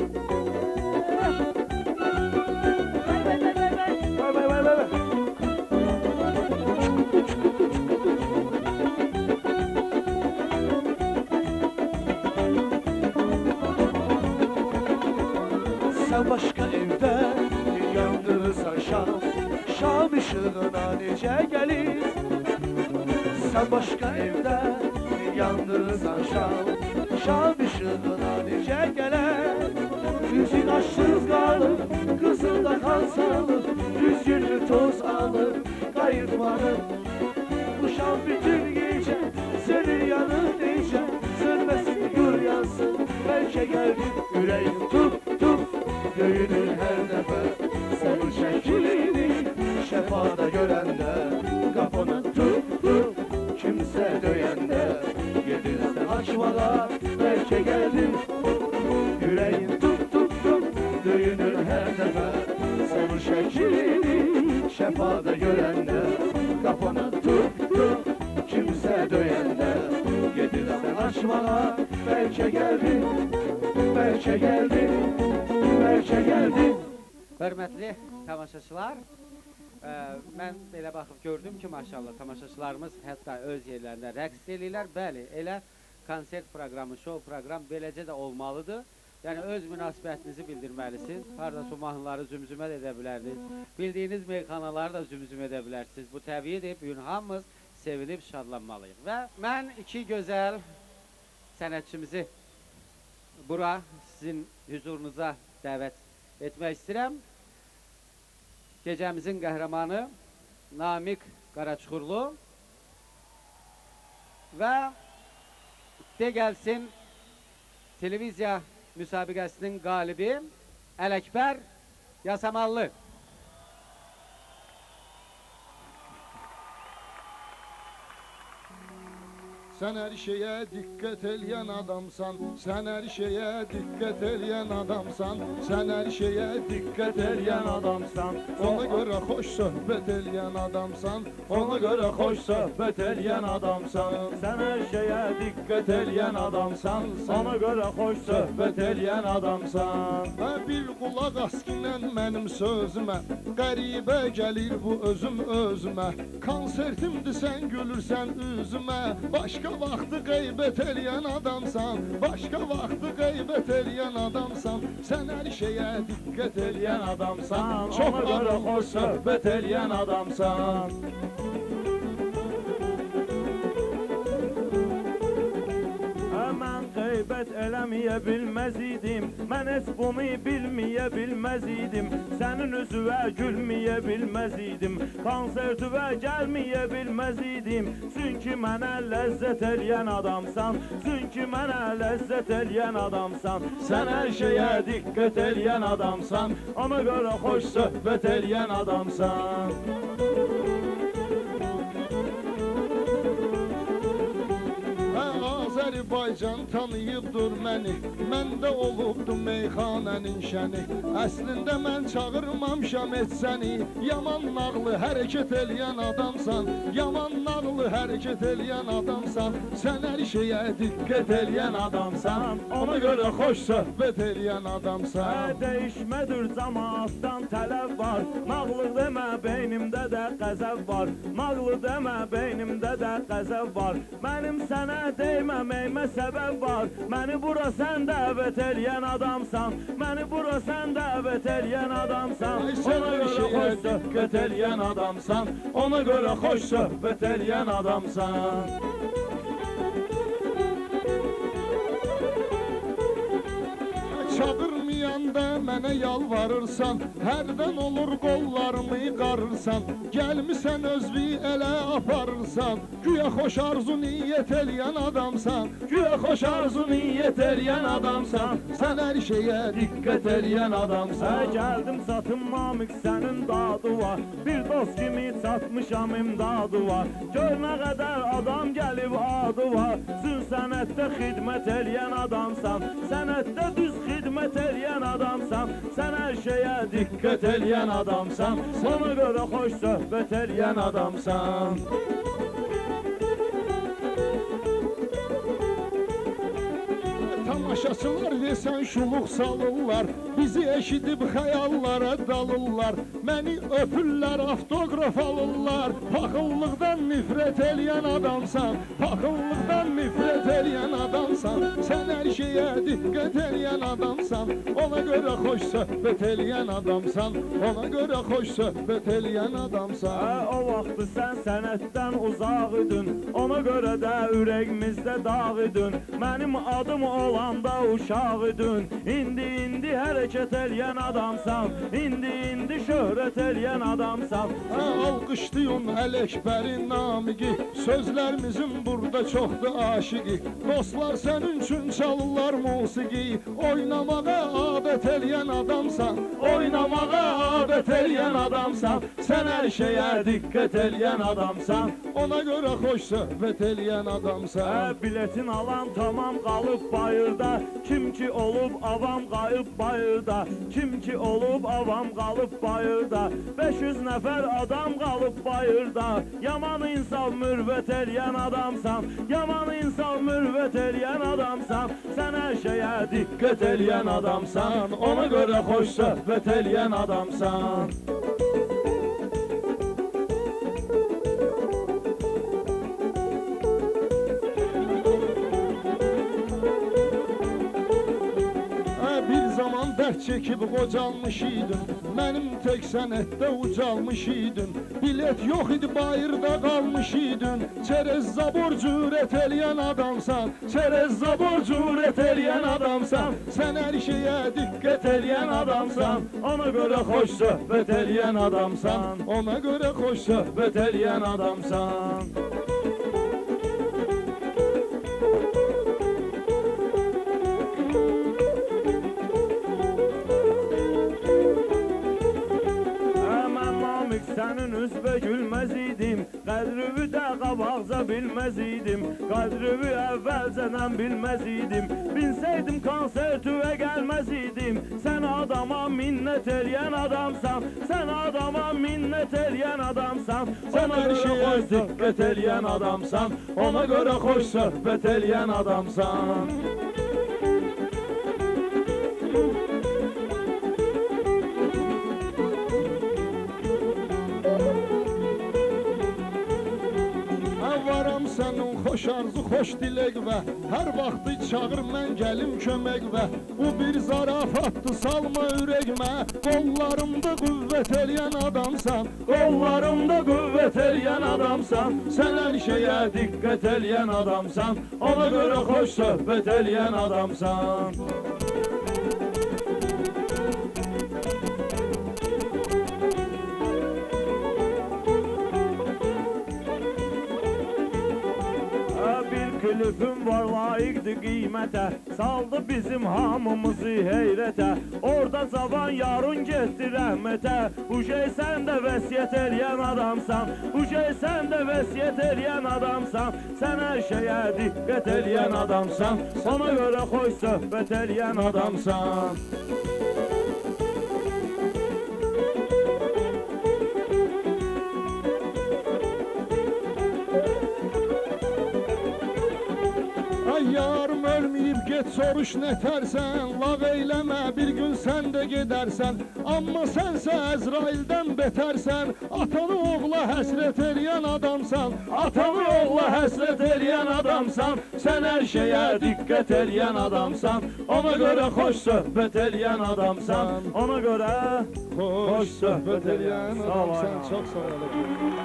Sen başka evde yandırırsan şam Şam ışığına nece gelir Sen başka evde yandırırsan şam Şam ışığına nece gelir Üzün açsız kalır Kızılda kan salır Üzgünlü toz alır Kayırtmanır Bu şam bütün gece Sönür yanır nece Sönmesin gür yansın Belki geldin yüreğim tup tup Döyünür her dəfə Onun şəklini şəfada görəndə Qapını tutdu kimsə döyəndə Gedirsən açmağa bəlkə gəldim Ürəyin tup tup tup Döyünür hər dəfə Onun şəklini şəfada görəndə Qapını tutdu kimsə döyəndə Gedirsən açmağa bəlkə gəldim Bəlkə gəldim Bəlkə gəldim. Hörmətli tamaşaçılar, ə, mən belə baxıb gördüm ki, maşallah, tamaşaçılarımız hətta öz yerlərində rəqs edirlər. Bəli, elə konsert proqramı, şov proqram beləcə də olmalıdır. Yəni, öz münasibətinizi bildirməlisiniz. Haradasa mahnıları zümzümə edə bilərsiniz. Bildiyiniz meyxanaları da zümzüm edə bilərsiniz. Bu təbiidir, bugün hamımız sevinib şadlanmalıyıq. Və mən iki gözəl sənətçimizi bura sizin hüzurunuza dəvət etmək istəyirəm. Gecəmizin qəhrəmanı Namiq Qaraçuxurlu və de gəlsin televiziya müsabiqəsinin qalibi Ələkbər Yasamallı. Sen her şeye dikkat eləyən adamsan Sen her şeye dikkat eləyən adamsan Sen her şeye dikkat eləyən adamsan Ona göre hoş söhbət eləyən adamsan Ona göre hoş söhbət eləyən adamsan Sen her şeye dikkat eləyən adamsan Ona göre hoş söhbət eləyən adamsan Və bir qulaq askinən mənim sözümə Qəribə gəlir bu özüm özümə Konsertimdir sən gülürsən üzümə Başqa vaxtı qeybət eləyən adamsan Başqa vaxtı qeybət eləyən adamsan Sən hər şeyə diqqət eləyən adamsan Ona görə xoş söhbət eləyən adamsan Mən qeybət eləməyə bilməz idim Mən heç bunu bilməyə bilməz idim Sənin üzüvə gülməyə bilməz idim Konsertüvə gəlməyə bilməz idim Çünki mənə ləzzət eləyən adamsan Çünki mənə ləzzət eləyən adamsan Sən hər şeyə diqqət eləyən adamsan Ona görə xoş söhbət eləyən adamsan Azərbaycan can tanıyıbdır məni. Məndə olubdur meyxanənin şəni. Əslində mən çağırmamışam et səni. Yaman nağlı hərəkət eləyən adamsan. Yaman nağlı hərəkət eləyən adamsan. Sən hər şeyə diqqət eləyən adamsan. Ona görə xoş söhbət eləyən adamsan. Dəyişmədir cəmaatdan tələb var. Nağlı demə beynimdə də qəzəb var. Nağlı demə beynimdə də qəzəb var. Mənim sənə deyməməyimə səbəb var. Məni bura sən dəvət eləyən adamsan. Məni bura sən dəvət eləyən adamsan. Ona görə xoş söhbət eləyən adamsan. Ona görə xoş söhbət eləyən adamsan. Çağırmayanda mənə yalvarırsan. Hərdən olur qollarımı qarırsan. Gəlmisən özvi elə aparırsan. Güya xoş arzu niyyət eləyən adamsan. Güya xoş arzu niyyət eləyən adamsan. Sən hər şeyə diqqət eləyən adamsan. Gəldim satım Namik sənin dadı var. Bir dost kimi çatmışam imdadı var. Gör nə qədər adam gəlib adı var. Sün sənətdə xidmət eləyən adamsan. Sənətdə düz xidmət eləyən adamsan. Sən hər şeyə diqqət eləyən adamsan. Ona görə xoş söhbət eləyən adamsan. Tamaşaçılar desən şuluq salırlar. Bizi eşidib xəyallara dalırlar. Məni öpürlər, avtoqraf alırlar. Paxıllıqdan nifrət eləyən adamsan. Paxıllıqdan nifrət eləyən adamsan. Sən hər şeyə diqqət eləyən adamsan. Ona görə xoş söhbət eləyən adamsan. Ona görə xoş söhbət eləyən adamsan. Hə, o vaxtı sən sənətdən uzaq idin. Ona görə də ürəyimizdə dağ idin. Mənim adım olanda uşaq idin. İndi, indi hərəkət eləyən adamsan. İndi, indi şöhrət eləyən adamsan. Hə, alqışlayın Ələkbərin Namiqi. Sözlərimizin burada çoxdur aşiqi. Dostlar sənin üçün çalırlar musiqi. Oynamağa adət eləyən adamsan. Oynamağa adət eləyən adamsan. Sən hər şeyə diqqət eləyən adamsan. Ona görə xoş söhbət eləyən adamsan. Hə, biletin alan tamam qalıb bayırda. Kim ki olub avam qayıb bayırda. Kim ki olub avam qalıb bayırda. beş yüz nəfər adam qalıb bayırda. Yaman insan mürvət eləyən adamsan. Yaman insan mürvət eləyən adamsan. Sən hər şeyə diqqət eləyən adamsan. Ona görə xoş söhbət eləyən adamsan. Dərd çəkib qocalmış idin. Mənim tək sənətdə ucalmış idin. Bilet yox idi, bayırda qalmış idin. Çerez zabor cürət eləyən adamsan. Çerez zabor cürət eləyən adamsan. Sən hər şeyə diqqət eləyən adamsan. Ona görə xoş söhbət eləyən adamsan. Ona görə xoş söhbət eləyən adamsan. Sənin üzbə gülməz idim. Qədrüvü də qabaqca bilməz idim. Qədrüvü əvvəlcədən bilməz idim. Bilsəydim konsertüvə gəlməz idim. Sən adama minnət eləyən adamsan. Sən adama minnət eləyən adamsan. Sən hər şeyə diqqət eləyən adamsan. Ona görə xoş söhbət eləyən adamsan. Sənin xoş arzu, xoş dilək və hər vaxtı çağır mən gəlim kömək və bu bir zarafatdır, salma ürəyimə. Qollarımda qüvvət eləyən adamsan. Qollarımda qüvvət eləyən adamsan. Sən hər şeyə diqqət eləyən adamsan. Ona görə xoş söhbət eləyən adamsan. Zülfün var layiqdir qiymətə, saldı bizim hamımızı heyrətə. Orada cavan yarın getdi rəhmətə, uşey sən də vəsiyyət eləyən adamsan, uşey sən də vəsiyyət eləyən adamsan, sən hər şeyə diqqət eləyən adamsan, ona görə xoş söhbət eləyən adamsan. Ay yarım ölməyib get soruş nətərsən, lağ eyləmə bir gün sən də gedərsən. Amma sənsə Əzraildən betərsən, atanı oğla həsrət eləyən adamsan, atanı oğla həsrət eləyən adamsan, sən hər şeyə diqqət eləyən adamsan, ona görə xoş söhbət eləyən adamsan, ona görə xoş söhbət eləyən adamsan. Çox sağ ol.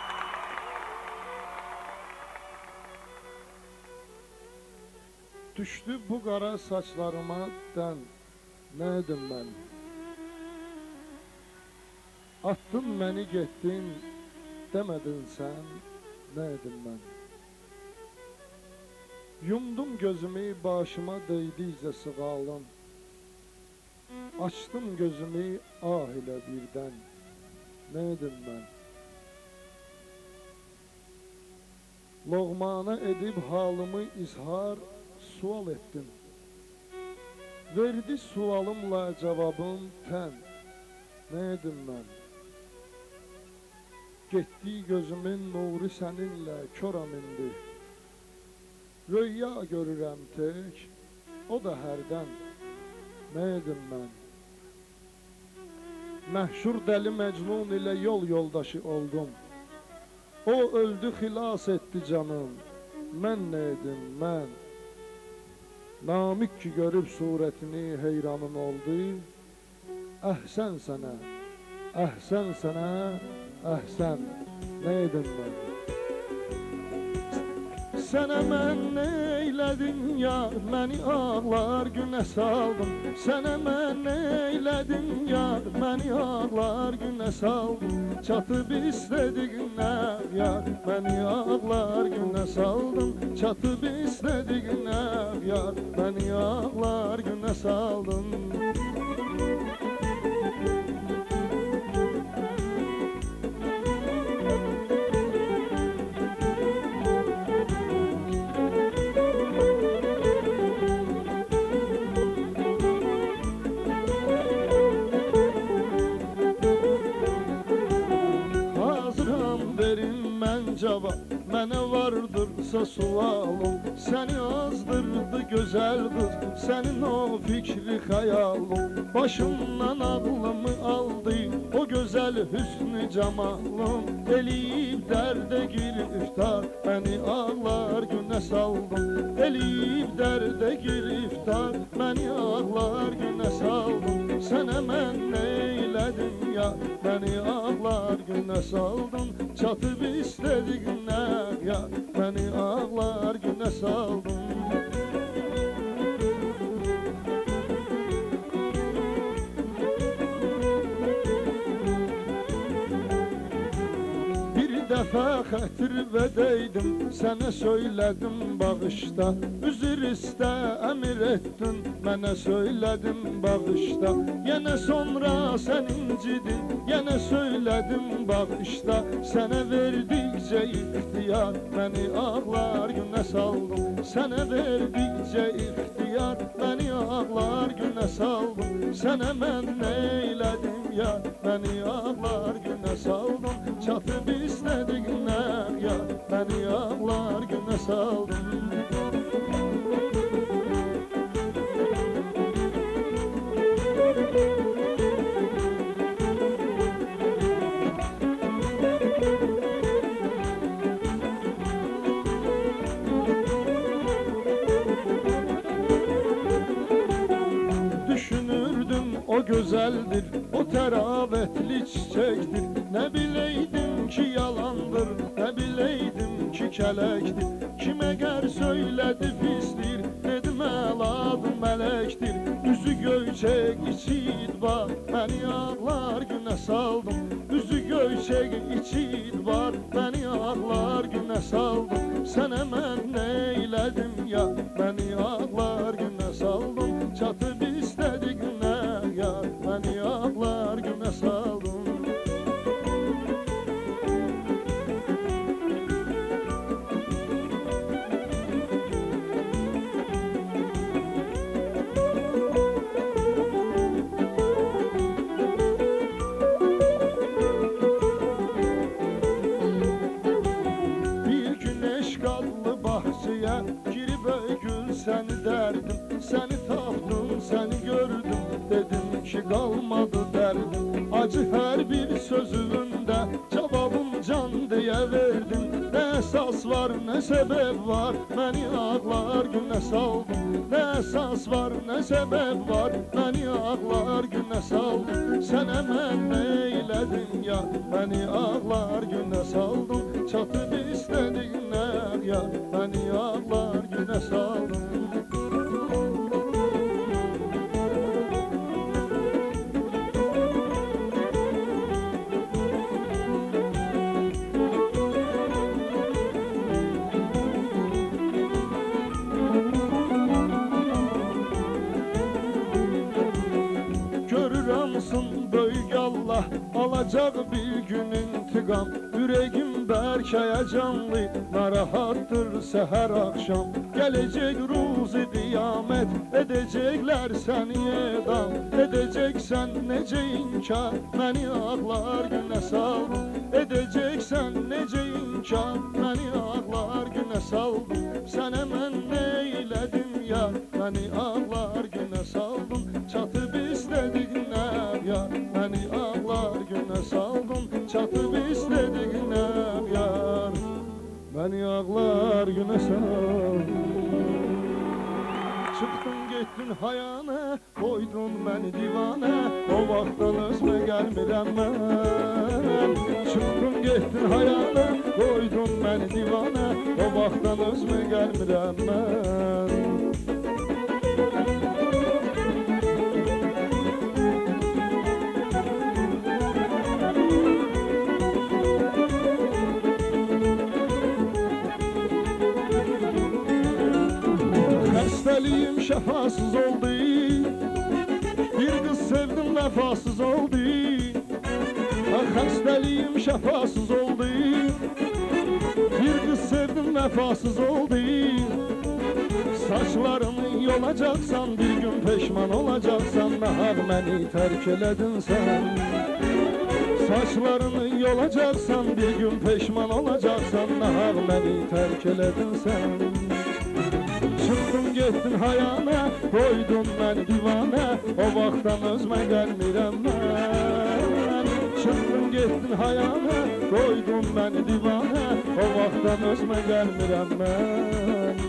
Düşdü bu qara saçlarıma dən, nə edim mən? Attın məni getdin, demədin sən, nə edim mən? Yumdum gözümü, başıma değdikcə sığalım, açdım gözümü ah ilə birdən, nə edim mən? Loğmana edib halımı izhar, sual etdim. Verdi sualımla cavabım tən, nə edim mən? Getdi gözümün nuru səninlə köram indi. Röya görürəm tək, o da hərdən, nə edim mən? Məhşur dəli Məcnun ilə yol yoldaşı oldum. O öldü, xilas etdi canım, mən nə edim mən? Namik ki görüb surətini heyranım oldu. Əhsən sənə, əhsən sənə, əhsən, nə edim mən? Sənə mən neylədim yar, məni ağlar günə saldım. Sənə mən neylədim yar, məni ağlar günə saldım. Çatıb istədiyinə yar, məni ağlar günə saldım. Çatıb istədiyinə yar, məni ağlar günə saldım. Cavab mənə vardırsa sualım, səni azdırdı gözəl qız, sənin o fikri xəyalım. Başımdan ağlımı aldı o gözəl hüsnü camalım, eləyib dərdə giriftar, məni ağlar günə saldım. Eləyib dərdə giriftar, məni ağlar günə saldım. Sənə mən neylədim ya, məni ağlar günə saldım. Çatıb istədiyinə ya, məni ağlar günə saldım. Bir dəfə xətir vədəydim, sənə söylədim bağışda. Üzr istə, əmr etdin, mənə söylədim bağışda. Yenə sonra sən incidin, yenə söylədim bağışda. Sənə verdikcə ixtiyar, məni ağlar günə saldım. Sənə verdikcə ixtiyar, məni ağlar günə saldım. Sənə mən neylədim ya, məni ağlar günə saldım. Çatıb istədiyinə ya, məni ağlar günə saldım. Düşünürdüm o gözəldir, o təravətli çiçəkdir. Nə biləydim ki yalandır, nə biləydim ki kələkdir. Kim əgər söylədi pisdir, dedim əladı mələkdir. Üzü göyçək, içi idbar, məni ağlar günə saldım. Üzü göyçək, içi idbar, məni ağlar günə saldım. Sənə mən neylədim ya, məni ağlar günə saldın. Çatıb istədiyinə yar, məni ağlar günə saldın. Girib öygül səni dərdim, səni tapdım, səni gördüm, dedim ki qalmadı dərdim. Acı hər bir sözündə cavabım can deyə verdim. Nə əsas var, nə səbəb var, məni ağlar günə saldın. Nə əsas var, nə səbəb var, məni ağlar günə saldın. Sənə mən neylədim ya, məni ağlar günə saldın. Çatıb istədiyinə ya, məni ağlar günə saldın. Görürəmsin böyük Allah, alacaq bir gün intiqam. Ürəyim bərk həyəcanlı, narahatdır səhər axşam. Gələcək ruzi qiyamət, edəcəklər səni edam. Edəcəksən necə inkar, məni ağlar günə saldın. Edəcəksən necə inkar, məni ağlar günə saldın. Sənə mən neylədim ya, məni ağlar günə saldın. Çatıb istədiyinə ya, məni ağlar günə saldın. Çatıb istədiyinə yar, məni ağlar günə saldın. Çıxdın getdin hayana, qoydun məni divanə. O vaxtdan özmə gəlmirəm mən. Çıxdın getdin hayana, qoydun məni divanə. O vaxtdan özmə gəlmirəm mən. Xəstəliyim şəfasız oldu, bir qız sevdim vəfasız oldu. Xəstəliyim şəfasız oldu, bir qız sevdim vəfasız oldu. Saçlarını yolacaqsan, bir gün peşman olacaqsan. Nahaq məni tərk elədin sən. Saçlarını yolacaqsan, bir gün peşman olacaqsan. Nahaq məni tərk elədin sən. Çıxdın getdin hayana, qoydun məni divanə. O vaxtdan özmə gəlmirəm mən. Çıxdın getdin hayana, qoydun məni divanə. O vaxtdan özmə gəlmirəm mən.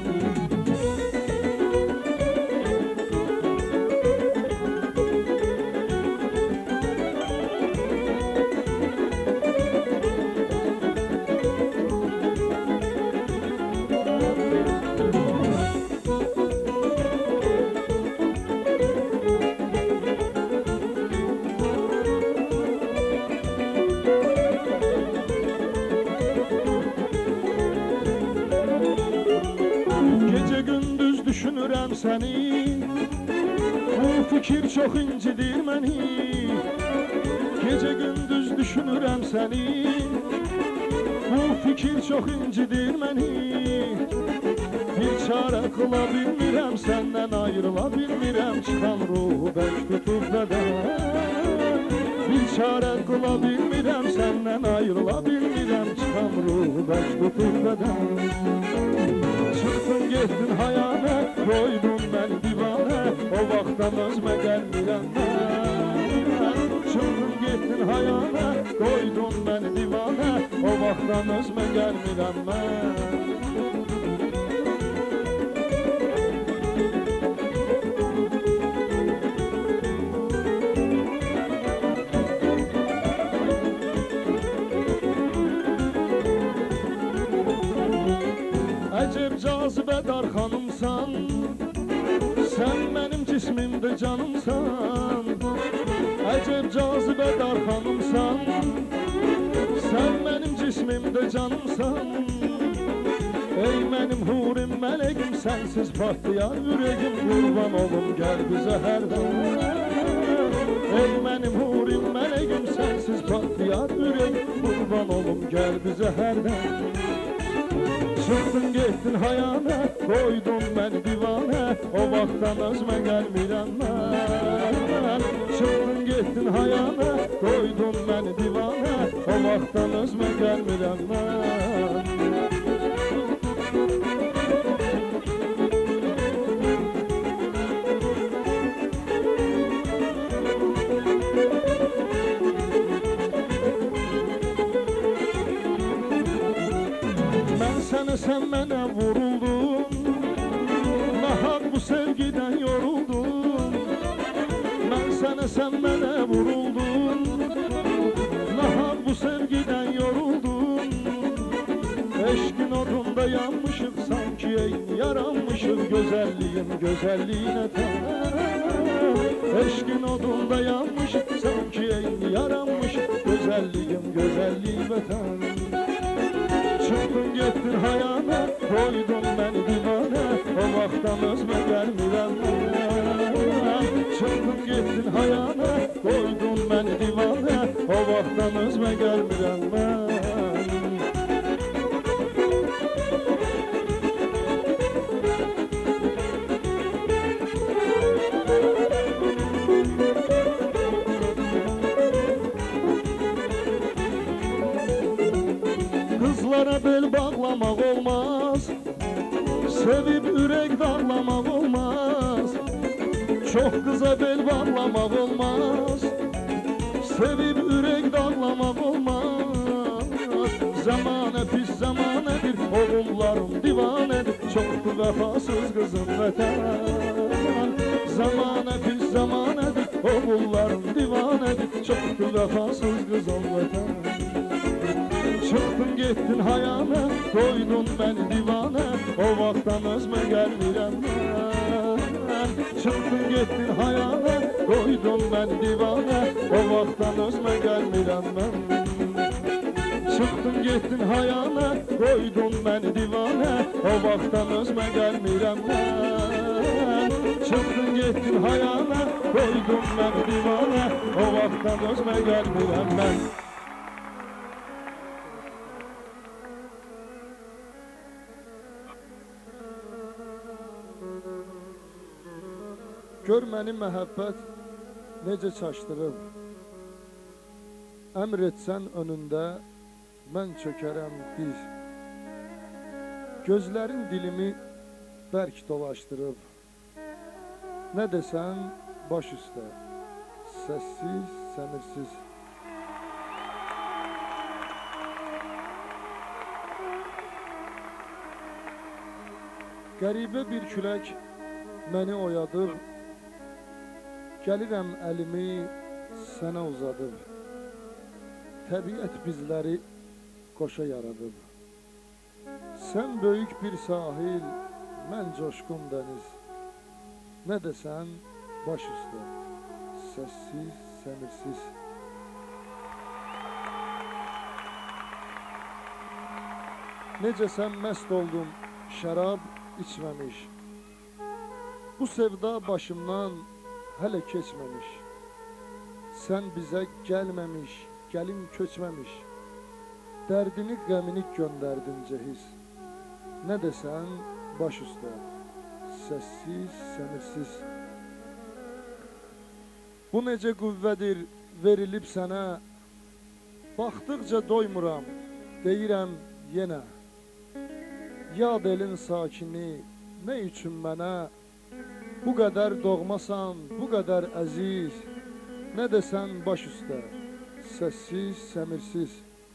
Düşünürəm səni, bu fikir çox incidir məni. Gecə gündüz düşünürəm səni, bu fikir çox incidir məni. Bir çarə qıla bilmirəm, səndən ayrıla bilmirəm. Çıxan ruhu bərk tutub bədən. Bir çarə qıla bilmirəm, səndən ayrıla bilmirəm. Çıxan ruhu bərk tutub bədən. Çıxdın getdin hayana, qoydun məni divanə. O vaxtdan özmə gəlmirəm mən. Çıxdın getdin hayana, qoydun məni divanə. O vaxtdan özmə gəlmirəm mən. Əcəb cazibədar xanımsan, sən mənim cismimdə canımsan. Əcəb cazibədar xanımsan, sən mənim cismimdə canımsan. Ey mənim hurim mələkim, sənsiz patlayan ürəyim, qurban olum gəl bizə hərdən. Ey mənim hurim mələkim, sənsiz patlayan ürəyim, qurban olum gəl bizə hərdən. Çıxdın getdin hayana, qoydun məni divanə, o vaxtdan özmə gəlmirəm mən. Çıxdın getdin hayana, qoydun məni divanə, o vaxtdan özmə gəlmirəm mən. Sen mənə vuruldun, nahaq bu sevgiden yoruldun. Mən sənə, sən mənə vuruldun, nahaq bu sevgiden yoruldun. Eşkin odunda yanmışıq, sanki ey yaranmışıq, gözəlliyim gözəlliyinə tam. Eşkin odunda yanmışıq, sanki ey yaranmışıq, gözəlliyim gözəlliyinə tam. Çıktın getdin hayana, koydun məni divanə, o vaxtdan özmə gəlmirəm mən. Çıktın getdin hayana, koydun məni divanə, o vaxtdan özmə gəlmirəm mən. Kızlara bel bağlamaq olmaz, sevib ürək dağlamaq olmaz. Çox qıza bel bağlamaq olmaz, sevib ürək dağlamaq olmaz. Zamanə pis zamanədir, oğullarım divanədir, çoxdur vəfasız qızım vətən. Zamanə pis zamanədir, oğullarım divanədir, çoxdur vəfasız qızım vətən. Çıktın getdin hayana, koydun məni divanə, o vaxtdan özmə gəlmirəm mən. Çıktın getdin hayana, koydun məni divanə, o vaxtdan özmə gəlmirəm mən. Çıktın getdin hayana, koydun məni divanə, o vaxtdan özmə gəlmirəm mən. Çıktın getdin hayana, koydun məni divanə, o vaxtdan özmə gəlmirəm mən. Gör məni məhəbbət necə çaşdırıb. Əmr etsən önündə mən çökərəm diz. Gözlərin dilimi bərk dolaşdırıb. Nə desən baş üstə, səssiz, səmirsiz. Qəribə bir külək məni oyadıb, gəlirəm əlimi sənə uzadıb. Təbiət bizləri qoşa yaradıb. Sən böyük bir sahil, mən coşqun dəniz. Nə desən baş üstə, səssiz, səmirsiz. Necə sən məst oldum, şərab içməmiş. Bu sevda başımdan hələ keçməmiş. Sən bizə gəlməmiş, gəlin köçməmiş. Dərdini, qəmini göndərdin cehiz. Nə desən baş üstə, səssiz, səmirsiz. Bu necə qüvvədir verilib sənə, baxdıqca doymuram, deyirəm yenə. Yad elin sakini, nə üçün mənə, bu qədər doğmasan, bu qədər əziz. Nə desən baş üstə, səssiz, səmirsiz.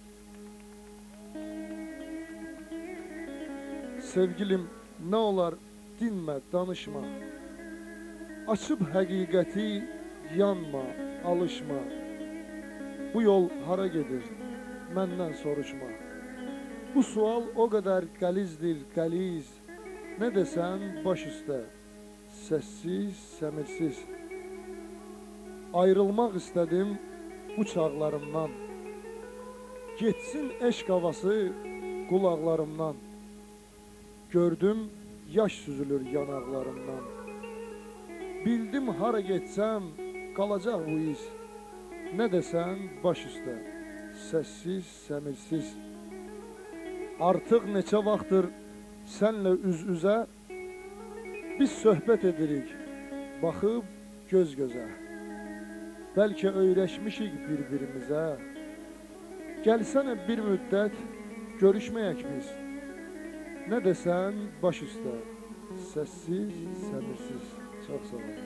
Sevgilim, nə olar dinmə, danışma. Açıb həqiqəti, yanma, alışma. Bu yol hara gedir, məndən soruşma. Bu sual o qədər qəlizdir, qəliz. Nə desən baş üstə, səssiz, səmirsiz. Ayrılmaq istədim bu çağlarımdan. Getsin eşq havası qulaqlarımdan. Gördüm, yaş süzülür yanaqlarımdan. Bildim hara getsəm, qalacaq bu iz. Nə desən, baş üstə, səssiz, səmirsiz. Artıq neçə vaxtdır sənlə üz-üzə, biz söhbət edirik, baxıb göz-gözə. Bəlkə öyrəşmişik bir-birimizə. Gəlsənə bir müddət, görüşməyək biz. Nə desən, baş üstə, səssiz, səmirsiz. Çox sağ olun.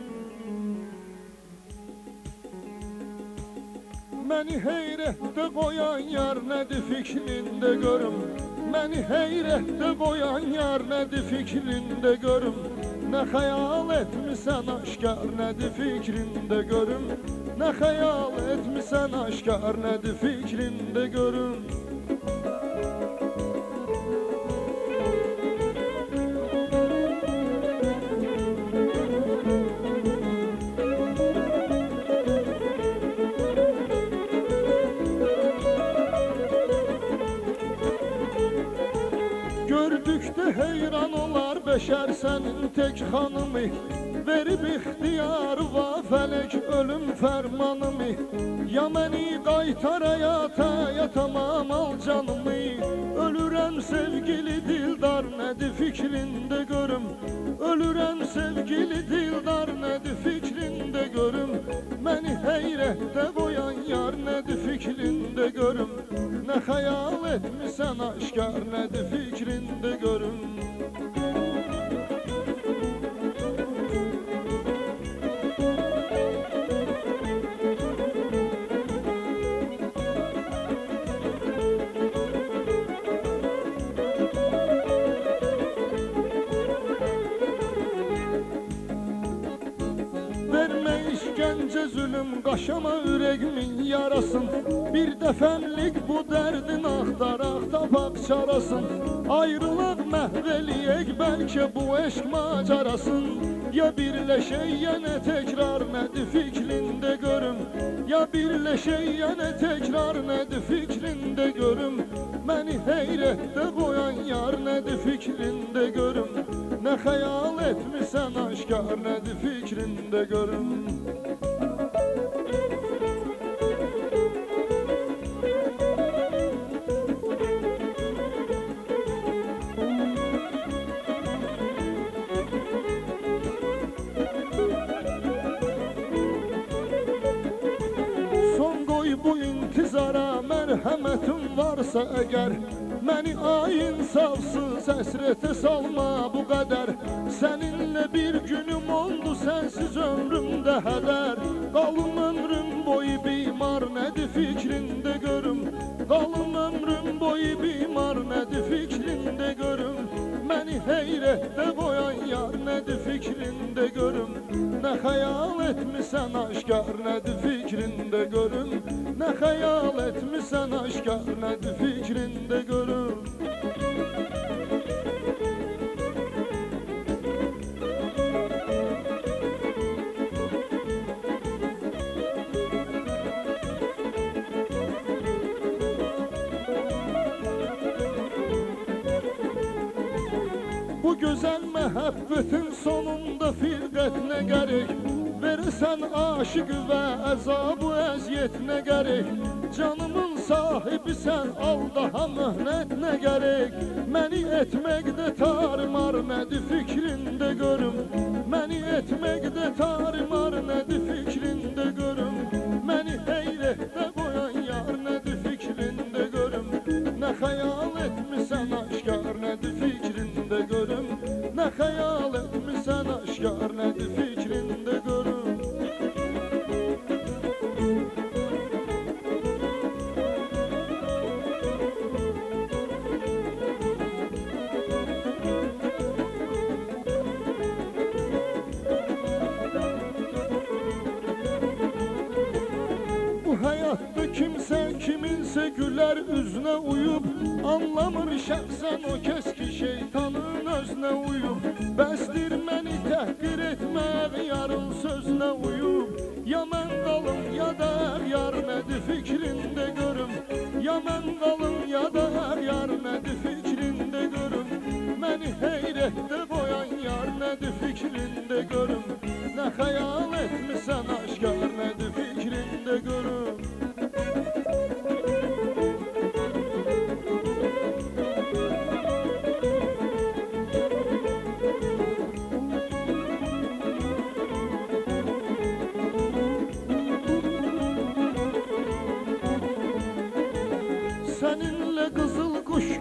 Məni heyrətdə qoyan yar nədir fikrində görüm. Məni heyrətdə qoyan yar nədir fikrində görüm. Nə xəyal etmisən aşkar nədir fikrində görüm. Nə xəyal etmisən aşkar nədir fikrində görüm. Gördükdə heyran olar beşər sənin tək xanımı. Verib ixtiyarı va fələk ölüm fərmanımı. Ya məni qaytar həyata, ya tamam al canımı. Ölürəm sevgili dildar, nədir fikrində görüm. Ölürəm sevgili dildar, nədir fikrində görüm. Məni heyrətdə qoyan yar, nədir fikrində görüm. Nə xəyal etmisən aşkar, nədir fikrində görüm. Vermə işgəncə zülüm, qaşama ürəgimin yarasın. Bir dəfəmlik bu dərdin axtaraq tapaq çarasın. Ayrılaq məhv eləyək bəlkə bu eşq macarasın. Ya birləşək yenə təkrar, nədir fikrində görüm. Ya birləşək yenə təkrar, nədir fikrində görüm. Məni heyrətdə qoyan yar, nədir fikrində görüm. Nə xəyal etmisən aşkar, nədir fikrində görüm. Son qoy bu intizara, mərhəmətin varsa əgər. Məni ainsafsız əsrətə salma bu qədər. Səninlə bir günüm oldu, sənsiz ömrümdə hədər. Qalım ömrüm boyu bimar, nədir fikrində görüm. Qalım ömrüm boyu bimar, nədir fikrində görüm. Məni heyrətdə qoyan yar, nədir fikrində görüm. Nə xəyal etmisən aşkar, nədir fikrində görüm. Nə xəyal etmisən aşkar, nədir fikrində görüm. Bu gözəl məhəbbətin sonunda firqət nə gərək. Verirsən aşıqı və əzabı əziyyət nə gərək. Canımın sahibisən, al daha möhnət nə gərək. Məni etməkdə tarimar, nədir fikrində görüm. Məni etməkdə tarimar, nədir fikrində görüm. Məni heyrətdə qoyan yar, nədir fikrində görüm. Nə xəyal etmisən aşkar, nədir fikrində görüm. Nə xəyal etmisən aşkar, nədir fikrində görüm. Bu həyatda kimsə kiminsə gülər üzünə uyub. Anlamır şəxsən o kəs ki şeytanın özünə uyub. Bəsdir məni təhqir etmək yarın sözünə uyub. Ya mən qalım ya da hər yar, nədir fikrində görüm. Ya mən qalım ya da hər yar, nədir fikrində görüm. Məni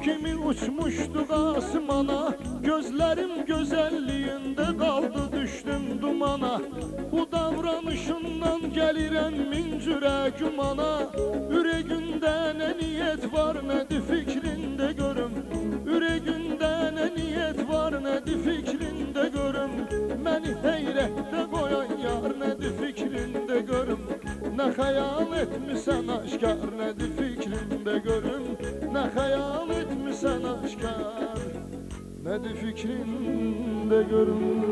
kimi uçmuşdu asmana, gözlerim güzelliğinde kaldı düştüm dumana. Bu davranışından gelirem min cürə gümana. Üregünde ne niyet var nedir fikrinde görüm. Üregünde ne niyet var nedir fikrinde görüm. Məni heyrətdə qoyan yar nedir fikrinde görüm. Ne hayal etmişsen aşkar nedir fikrinde görüm. Ne hayal etmişsen aşkar nedir fikrinde görüm.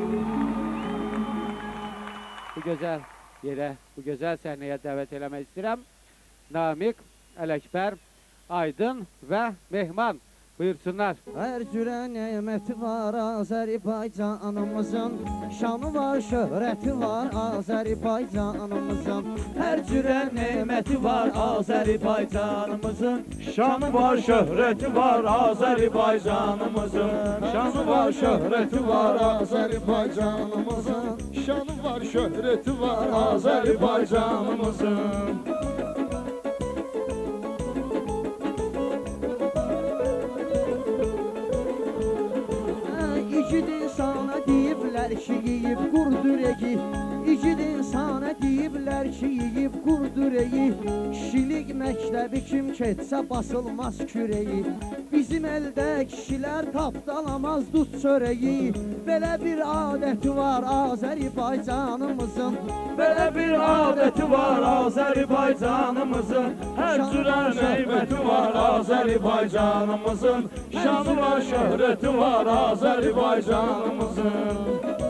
Bu gözəl yerə, bu gözəl səhnəyə dəvət eləmək istəyirəm. Namiq, Ələkbər, Aydın və Mehman. Buyursunlar. Hər cürə neməti var Azərbaycanımızın, şanı var, şöhrəti var Azərbaycanımızın. Hər cürə neməti var Azərbaycanımızın, şanı var, şöhrəti var Azərbaycanımızın. Şanı var, şöhrəti var Azərbaycanımızın. Şanı var, şöhrəti var Azərbaycanımızın. İgid insana deyiblər ki, yeyib qurdürəyi. İgid insana deyiblər ki, yeyib qurdürəyi. Kişilik məktəbi kim ketsə basılmaz kürəyi. Bizim əldə kişilər tapdalamaz dut çörəyi. Belə bir adəti var Azərbaycanımızın. Belə bir adəti var Azərbaycanımızın. Hər cürə neyməti var Azərbaycanımızın. Şanı var, şöhrəti var Azərbaycanımızın.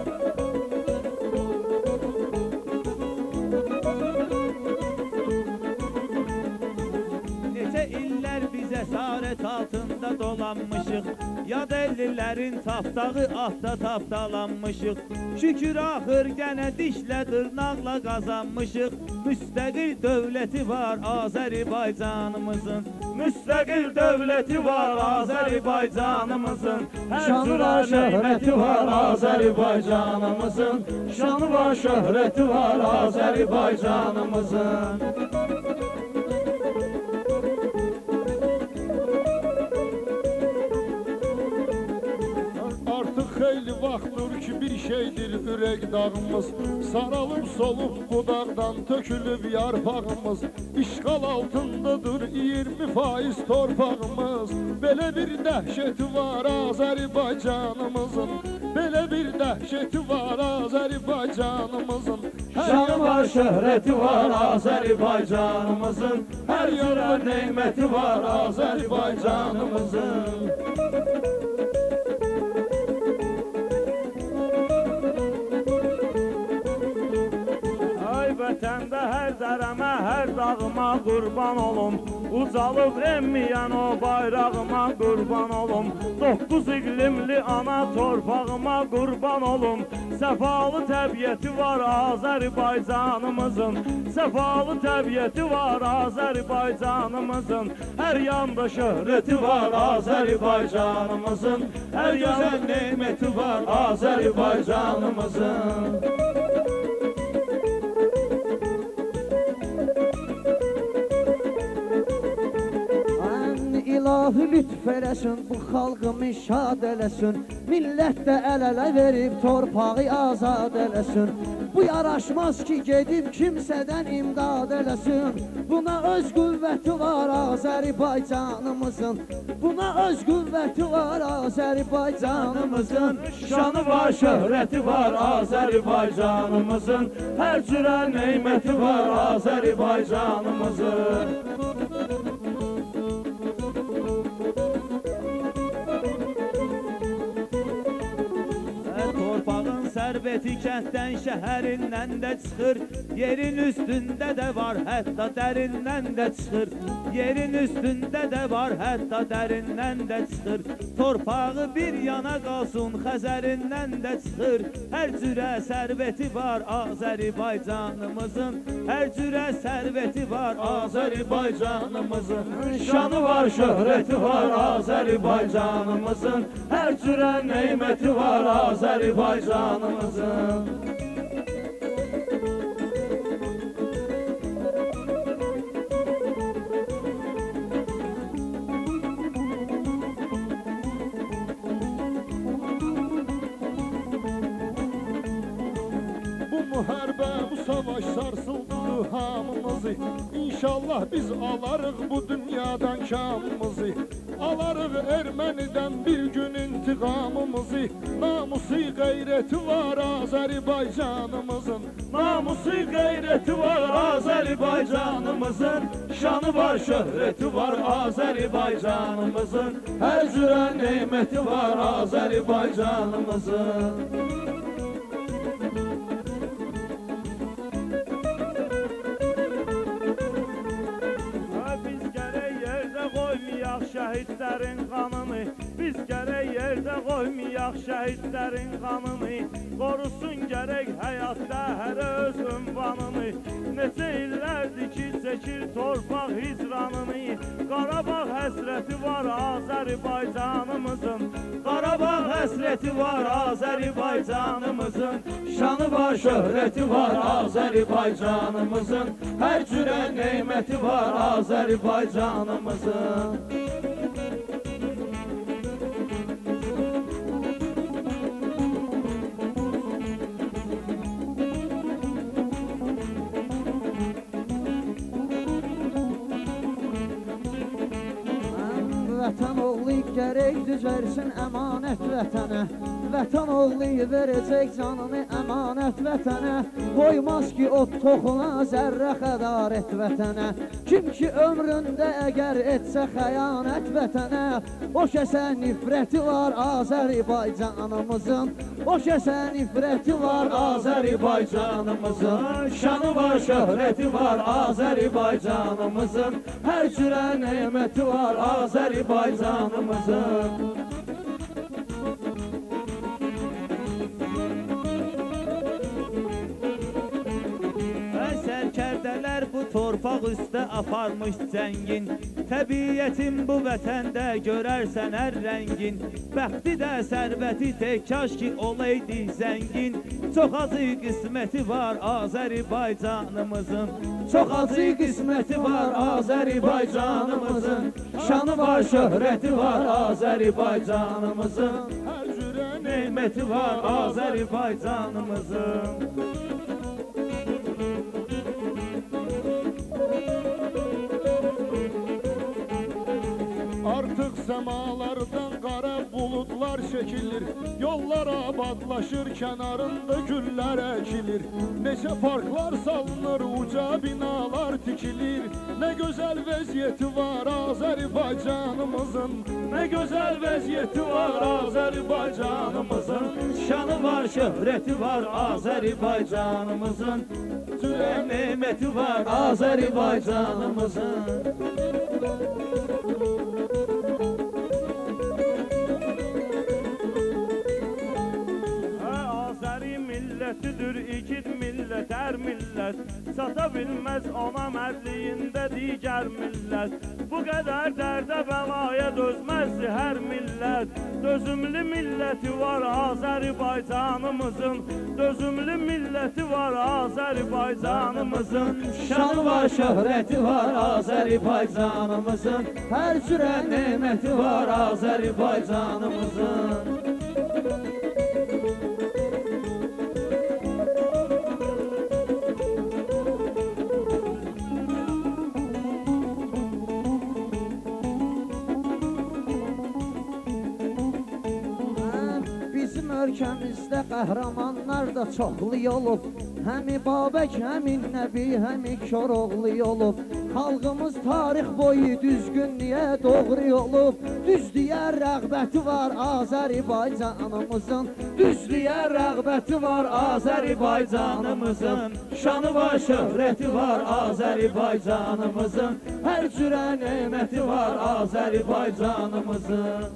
Neçə illər biz əsarət altında dolanmışıq. Yad əllilərin tapdağı ahda tapdalanmışıq. Şükür axır gənə dişlə dırnaqla qazanmışıq. Müstəqil dövləti var Azərbaycanımızın. Müstəqil dövləti var Azərbaycanımızın. Hər cürə şöhrəti var Azərbaycanımızın. Şanı var, şöhrəti var Azərbaycanımızın. Xeyli vaxtdır ki bir şeydir ürək dağımız. Saralıb solub budaqdan tökülüb yarpağımız. İşğal altındadır iyirmi faiz torpağımız. Belə bir dəhşəti var Azərbaycanımızın. Belə bir dəhşəti var Azərbaycanımızın. Şanı var, şöhrəti var Azərbaycanımızın. Hər cürə neyməti var Azərbaycanımızın. Vətəndə hər dərəmə, hər dağıma qurban olum. Ucalıb emmiyən o bayrağıma qurban olum. Doqquz iqlimli ana torpağıma qurban olum. Səfalı təbiəti var Azərbaycanımızın. Səfalı təbiəti var Azərbaycanımızın. Hər yanda şöhrəti var Azərbaycanımızın. Hər gözəl neyməti var Azərbaycanımızın. İlahi lütf eləsin, bu xalqımı şad eləsin. Millət də əl-ələ verib torpağı azad eləsin. Bu yaraşmaz ki gedib kimsədən imdad eləsin. Buna öz qüvvəti var Azərbaycanımızın. Buna öz qüvvəti var Azərbaycanımızın. Şanı var, şöhrəti var Azərbaycanımızın. Hər cürə neyməti var Azərbaycanımızın. Torpağın sərvəti kənddən, şəhərindən də çıxır. Yerin üstündə də var, hətta dərindən də çıxır. Yerin üstündə də var, hətta dərindən də çıxır. Torpağı bir yana qalsın, Xəzərindən də çıxır. Hər cürə sərvəti var Azərbaycanımızın. Hər cürə sərvəti var Azərbaycanımızın. Şanı var, şöhrəti var Azərbaycanımızın. Hər cürə neyməti var Azərbaycanımızın. savaş sarsıldı hamımızı. İnşallah biz alarıq bu dünyadan kamımızı. Alarıq Erməniden bir gün intiqamımızı. Namusu qeyreti var Azərbaycanımızın. Namusu qeyreti var Azərbaycanımızın. Şanı var, şöhrəti var Azərbaycanımızın. Hər cürə neməti var Azərbaycanımızın. Biz gərək yerdə qoymayaq şəhidlərin qanını. Biz gərək yerdə qoymayaq şəhidlərin qanını. Qorusun gərək həyatda hər öz ünvanını. Neçə illərdir ki çəkir torpaq hicranını. Qarabağ həsrəti var Azərbaycanımızın. Qarabağ həsrəti var Azərbaycanımızın. Şanı var, şöhrəti var Azərbaycanımızın. Hər cürə neməti var Azərbaycanımızın. Vətən oğlu gərək düzərsin əmanət vətənə. Vətən oğlu verəcək canını əmanət vətənə. Qoymaz ki o toxuna zərrə xədarət vətənə. Kim ki ömründə əgər etsə xəyanət vətənə, o kəsə nifrəti var Azərbaycanımızın. O kəsə nifrəti var Azərbaycanımızın. Şanı var, şöhrəti var Azərbaycanımızın. Hər cürə neməti var Azərbaycanımızın. Sərkərdələr bu torpaq üstə aparmış cəngin. Təbiyyətin bu vətəndə görərsən hər rəngin. Bəxti də sərvəti tək kaş ki olaydı zəngin. Çox azı qisməti var Azərbaycanımızın. Çox azı qisməti var Azərbaycanımızın. Şanı var, şöhrəti var Azərbaycanımızın. Hər cürə neməti var Azərbaycanımızın. Artıq səmalardan qara buludlar çəkilir. Yollar abadlaşır, kənarında güllər əkilir. Neçə parklar salınır, uca binalar tikilir. Nə gözəl vəziyyəti var Azərbaycanımızın. Nə gözəl vəziyyəti var Azərbaycanımızın. Şanı var, şöhrəti var Azərbaycanımızın. Cürə neməti var Azərbaycanımızın. Milletidir ikid millət, hər millət çata bilməz ona mərdliyində digər millət. Bu qədər dərdə bəlaya dözməzdi hər millət. Dözümlü milləti var Azərbaycanımızın. Dözümlü milləti var Azərbaycanımızın. Şanı var, şöhrəti var Azərbaycanımızın. Hər cürə neməti var Azərbaycanımızın. Ölkəmizdə qəhrəmanlar da çoxlu olub. Həmi Babək, həmi Nəbi, həmi Koroğlu olub. Xalqımız tarix boyu düzgünlüyə doğru olub. Düzlüyə rəğbəti var Azərbaycanımızın. Düzlüyə rəğbəti var Azərbaycanımızın. Şanı var, şöhrəti var Azərbaycanımızın. Hər cürə neməti var Azərbaycanımızın.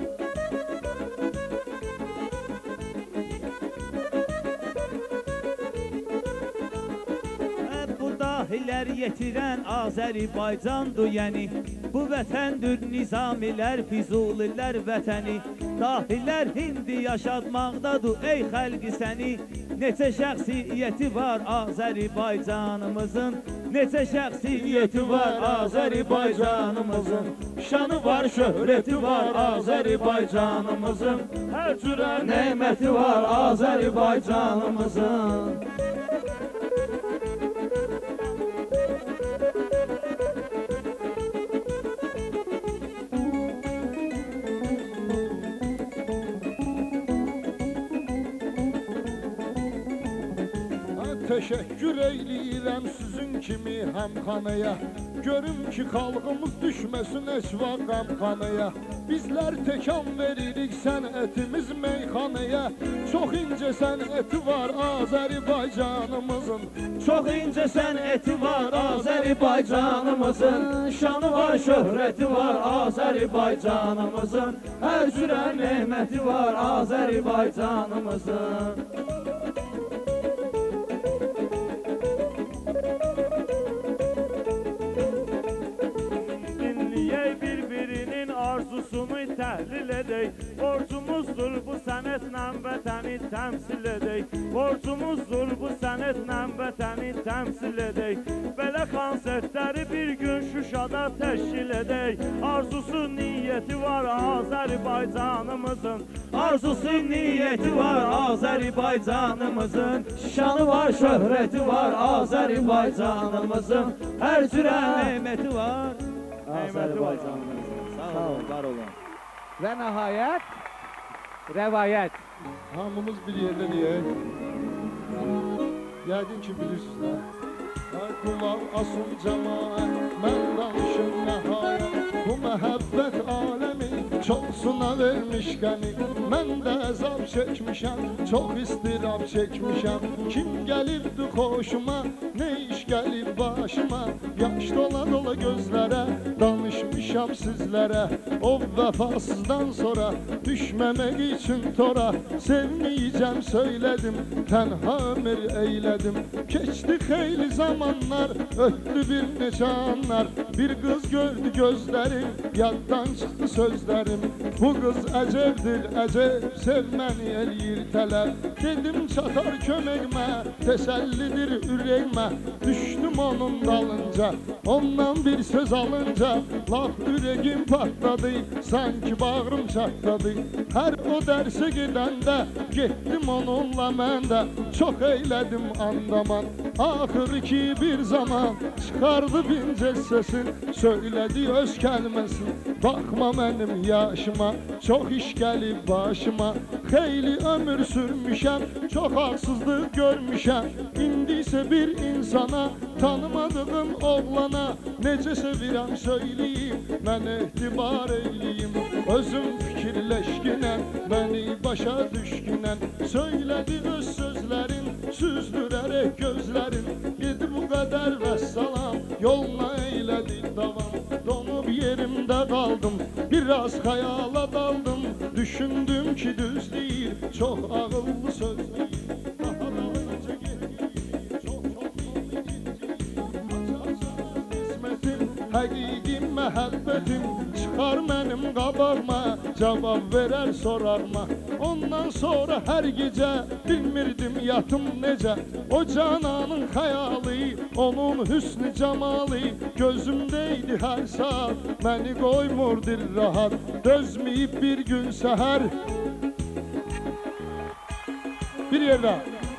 Dahilər yetirən Azərbaycandır yəni. Bu vətəndir nizamilər, füzulilər vətəni. Dahilər indi yaşatmaqdadır ey xəlqi səni. Neçə şəxsiyyəti var Azərbaycanımızın. Neçə şəxsiyyəti var Azərbaycanımızın. Şanı var, şöhrəti var Azərbaycanımızın. Hər cürə neməti var Azərbaycanımızın. teşekkür eyləyirəm sizin kimi həmxanaya. Görüm ki xalqımız düşməsin əsva qəmxanaya. Bizlər təkan veririk sənətimiz meyxanaya. Çox incə sənəti var Azərbaycanımızın. Çox incə sənəti var Azərbaycanımızın. Şanı var, şöhrəti var Azərbaycanımızın. Hər cürə neməti var Azərbaycanımızın. Arzusunu təhlil edək, borcumuzdur bu sənətlə vətəni təmsil edək. Borcumuzdur bu sənətlə vətəni təmsil edək. Belə konsertləri bir gün Şuşada təşkil edək. Arzusu, niyyəti var Azərbaycanımızın. Arzusu, niyyəti var Azərbaycanımızın. Şanı var, şöhrəti var Azərbaycanımızın. Hər cürə neməti var Azərbaycanımızın. Sağ olun, var olun. Və nəhayət, rəvayət. Hamımız bir yerdə deyək. Yəqin ki bilirsiniz də. Ay qulaq asın cəmaət, mən danışım nəhayət. Bu məhəbbət aləmi çoxsuna vermiş qəni. Mən də əzab çəkmişəm, çox istirab çəkmişəm. Kim gəlirdi xoşuma, nə iş gəlib başıma. Yaş dola dola gözlərə, danışmışam sizlərə. O vəfasızdan sonra düşməmək üçün tora. Sevməyəcəm söylədim, tənha ömür eylədim. Keçdi xeyli zamanlar, ötdü bir neçə anlar. Bir qız gördü gözlərim, yaddan çıxdı sözlərim. Bu qız əcəbdir, əcəb, sevməni eləyir tələb. Dedim çatar köməkmə, təsəllidir ürəkmə. Düşdüm onun dalınca, ondan bir söz alınca. Laf ürəgim patladı, sanki bağrım çatladı. Hər o dərsə gedəndə, getdim onunla mən də. Çox eylədim andaman, axır ki bir zaman çıxardı bincə səsin, söylədi öz kəlməsin. Baxma mənim yaşıma, çox iş gəlib başıma. Xeyli ömür sürmüşəm, çox haksızlıq görmüşəm. İndi isə bir insana, tanımadığım oğlana necə sevirəm söyləyim, mən etibar eyliyim. Özüm fikirləşginən, məni başa düşkünən. Söylədi öz sözlərin, süzdürərək gözlərin. Gedi bu qədər vəssalam, yoluna eylədi davam. Donub yerimdə qaldım, biraz xəyala daldım. Düşündüm ki düz deyil, çox ağıllı söz deyil. Daha da necə getməyim, çox çox qismətim, həqiqim, məhəbbətim çıxar mənim qabağıma, cavab verər sorarma. Ondan sonra hər gecə bilmirdim yatım necə. O cananın xəyalı, onun hüsnü cəmalı gözümdəydi hər saat, məni qoymurdur rahat. Dözməyib bir gün səhər bir yerdə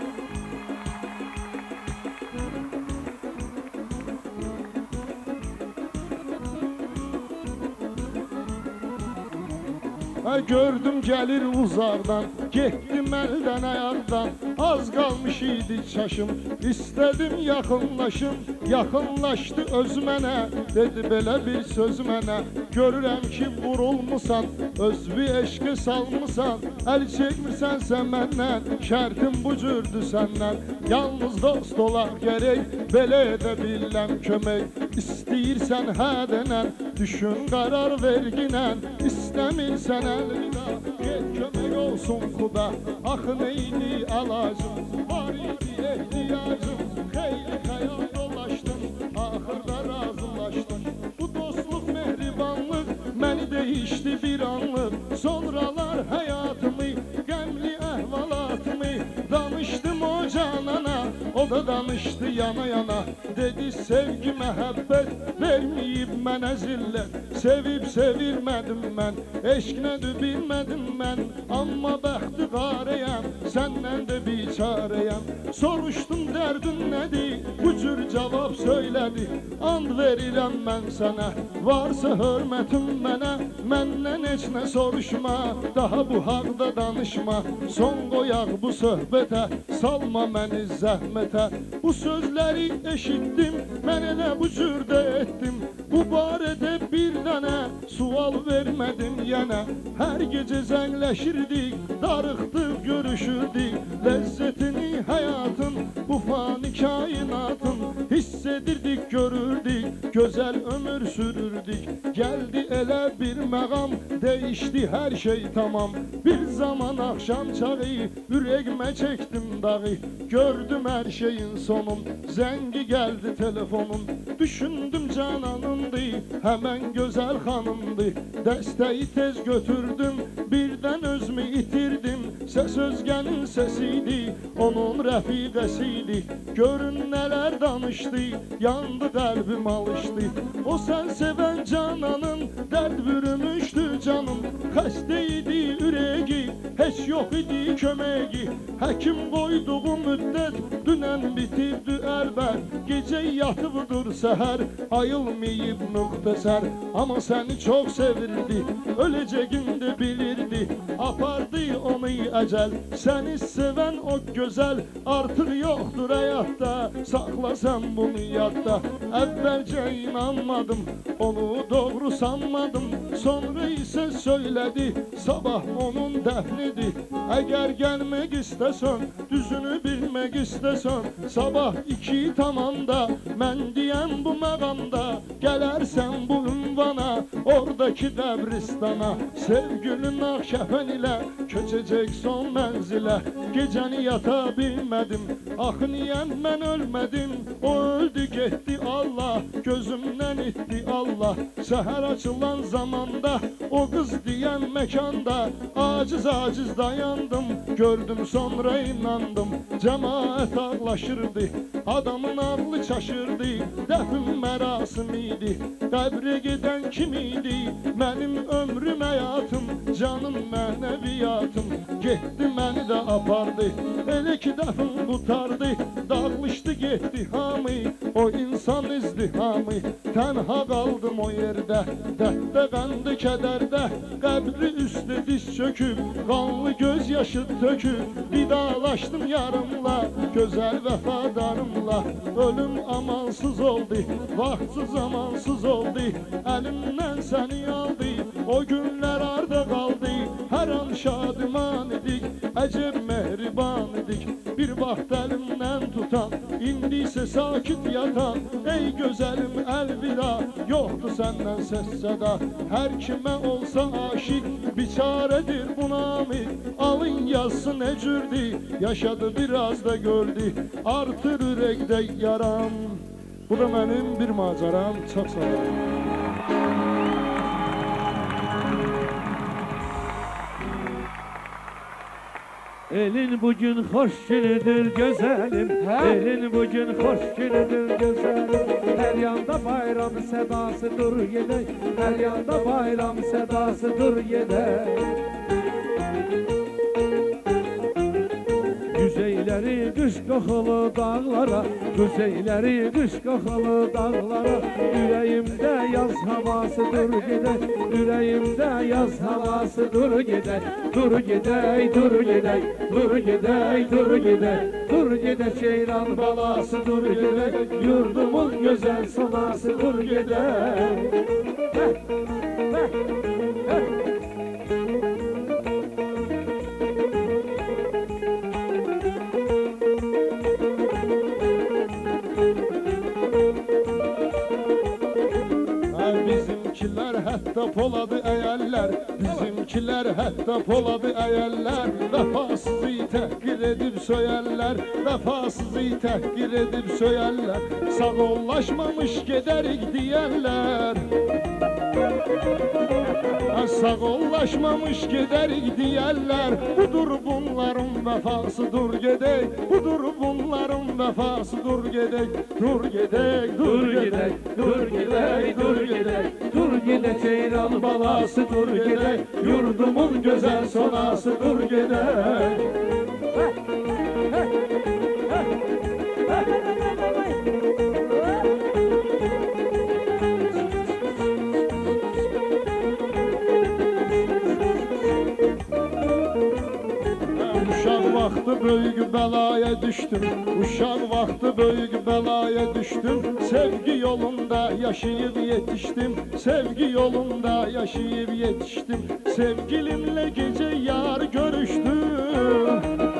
gördüm gəlir uzaqdan, getdim əldən ayaqdan. Az qalmış idi çaşım, istədim yaxınlaşım. Yaxınlaşdı öz mənə, dedi belə bir söz mənə. Görürəm ki vurulmusan, özvi eşqə salmısan. Əl çəkmirsənsə məndən, şərtim bu cürdür səndən. Yalnız dost olaq gərək, belə edə biləm kömək. İstəyirsən hə denən, düşün qərar verginən. İstəmirsən əlvida, get kömək olsun xuda. Axı neydi əlacım, var idi ehtiyacım. Xeyli xəyal dolaşdım, axırda razılaşdım. Bu dostluq, mehribanlıq məni dəyişdi bir anlıq. Sonralar həyatımı, qəmli əhvalatımı danışdım o canana. O da danışdı yana yana. Dedi sevgi məhəbbət verməyib mənə zillət. Sevib sevilmədim mən, eşq nədir bilmədim mən. Amma bəxti qarəyəm, səndən də biçarəyəm. Soruşdum dərdin nədir, bu cür cavab söylədi. And verirəm mən sənə, varsa hörmətin mənə. Məndən heç nə soruşma, daha bu haqda danışma. Son qoyaq bu söhbətə, salma məni zəhmətə. Bu sözləri eşitdim, mən elə bu cürdə etdim. Bu barədə bir dənə sual vermədim yenə. Hər gecə zəngləşirdik, darıxdıq, görüşürdük. Ləzzətini həyatın, bu fani kainatın hiss edirdik, görürdük, gözəl ömür sürürdük. Gəldi elə bir məqam, dəyişdi hər şey tamam. Bir zaman axşam çağı, ürəyimə çəkdim dağı. Gördüm hər şeyin sonum, zəngi gəldi telefonun. Düşündüm cananındı, həmən gözəl xanımdı. Dəstəyi tez götürdüm, birdən özümü itirdim. Səs özgənin səsiydi, onun rəfiqəsiydi. Görün nələr danışdı, yandı qəlbim alışdı. O sən sevən cananın, dərd bürümüşdü canım. Xəstə idi ürəyi, heç yox idi köməyi. Həkim qoyduğu müddət dünən bitibdi əlbət. Gecə yatıbdır səhər, ayılmayıb müxtəsər. Amma səni çox sevirdi, öləcəyini bilirdi. Apardı onu əcəl, səni sevən o gözəl. Artıq yoxdur həyatda, saxla sən bunu yadda. Əvvəlcə inanmadım, onu doğru sanmadım. Sonra isə söylədi, sabah onun dəfnidir. Əgər gəlmək istəsən, düzünü bilmək istəsən, sabah iki tamamda, mən deyəm bu məqamda, gələrsən bu ünvana, oradakı qəbristana. Sevgilin ağ kəfən ilə köçəcək son mənzilə. Gecəni yata bilmədim, axı niyə mən ölmədim? O öldü getdi Allah, gözümdən itdi Allah. Səhər açılan zamanda, o qız deyən məkanda, aciz-aciz dayandım, gördüm sonra inandım. Cəmaət ağlaşırdı, adamın ağlı çaşırdı. Dəfn mərasim idi, qəbrə gedən kim idi? Mənim ömrüm, həyatım, canım, mənəviyyatım. Getdi məni də apardı, elə ki dəfn qutardı. Dağılışdı getdi hamı, o insan izdihamı. Tənha qaldım o yerdə, dərddə, qəndə, kədərdə. Qəbri üstə diz çöküb, qanlı göz yaşı töküb. Vidalaşdım yarımla, gözəl vəfadarımla. Ölüm amansız oldu, vaxtsız zamansız oldu. Əlimdən səni aldı, o günlər arda qaldı. Hər an şadiman idik, əcəb mehriban idik. Bir vaxt əlimdən tutan, indi isə sakit yatan. Ey gözəlim əlvida, yoxdur səndən səs səda. Hər kimə olsa aşiq, biçarədir bu namid. Alın yazsın nə cürdür, yaşadı biraz da gördü. Artır ürəkdə yaram. Bu da mənim bir macəram, çox sağ olun. Elin bugün hoş günüdür güzelim, elin bugün hoş günüdür güzelim. Her yanda bayram sedası dur yedek, her yanda bayram sedası dur yedek. Güzeyleri kış kokulu dağlara, güzeyleri kış kokulu dağlara. Yüreğimde yaz havası dur gidey, yüreğimde yaz havası dur gidey. Dur gidey, dur gidey, dur gidey, dur gidey. Dur gidey ceyran balası dur gidey, yurdumun güzel sanası dur gidey. Heh, heh, heh. Bizimkilər hətta poladı əyərlər, bizimkilər hətta poladı əyərlər. Vəfasızı təhqir edib söyərlər, vəfasızı təhqir edib söyərlər. Sağollaşmamış gedərik deyərlər. Sağollaşmamış giderik deyərlər. Budur bunların vəfası, dur gedək. Budur bunların vəfası, dur gedək. Dur gedək, dur gedək, dur gedək, dur gedək. Dur gedək Ceylan balası, dur gedək. Yurdumun gözəl sonası, dur gedək. Uşaq vaxtı böyük bəlaya düşdüm. Uşaq vaxtı böyük bəlaya düşdüm. Sevgi yolunda yaşayıb yetişdim. Sevgi yolunda yaşayıb yetişdim. Sevgilimle gece yar görüştüm.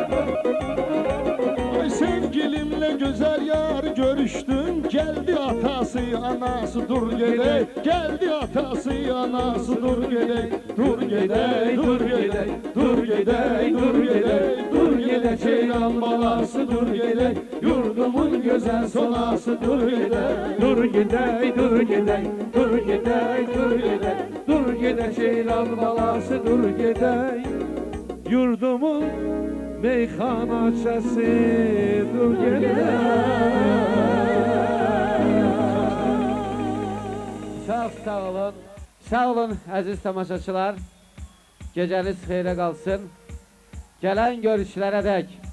Ay sevgilimle güzel yar görüştüm. Geldi atası anası, dur gedek. Geldi atası anası, dur gedek. Dur gedek, dur gedek, dur gedek, dur gedek. Dur gedek Ceylan balası, dur gedek. Yurdumun güzel sonası, dur gedek. Dur gedək, dur gedək, dur gedək, dur gedək. Dur gedək Ceylan balası, dur gedək. Yurdumun meyxanaçası, dur gedək. Çox sağ olun. Sağ olun əziz tamaşaçılar. Gecəniz xeyrə qalsın. Gələn görüşlərə dək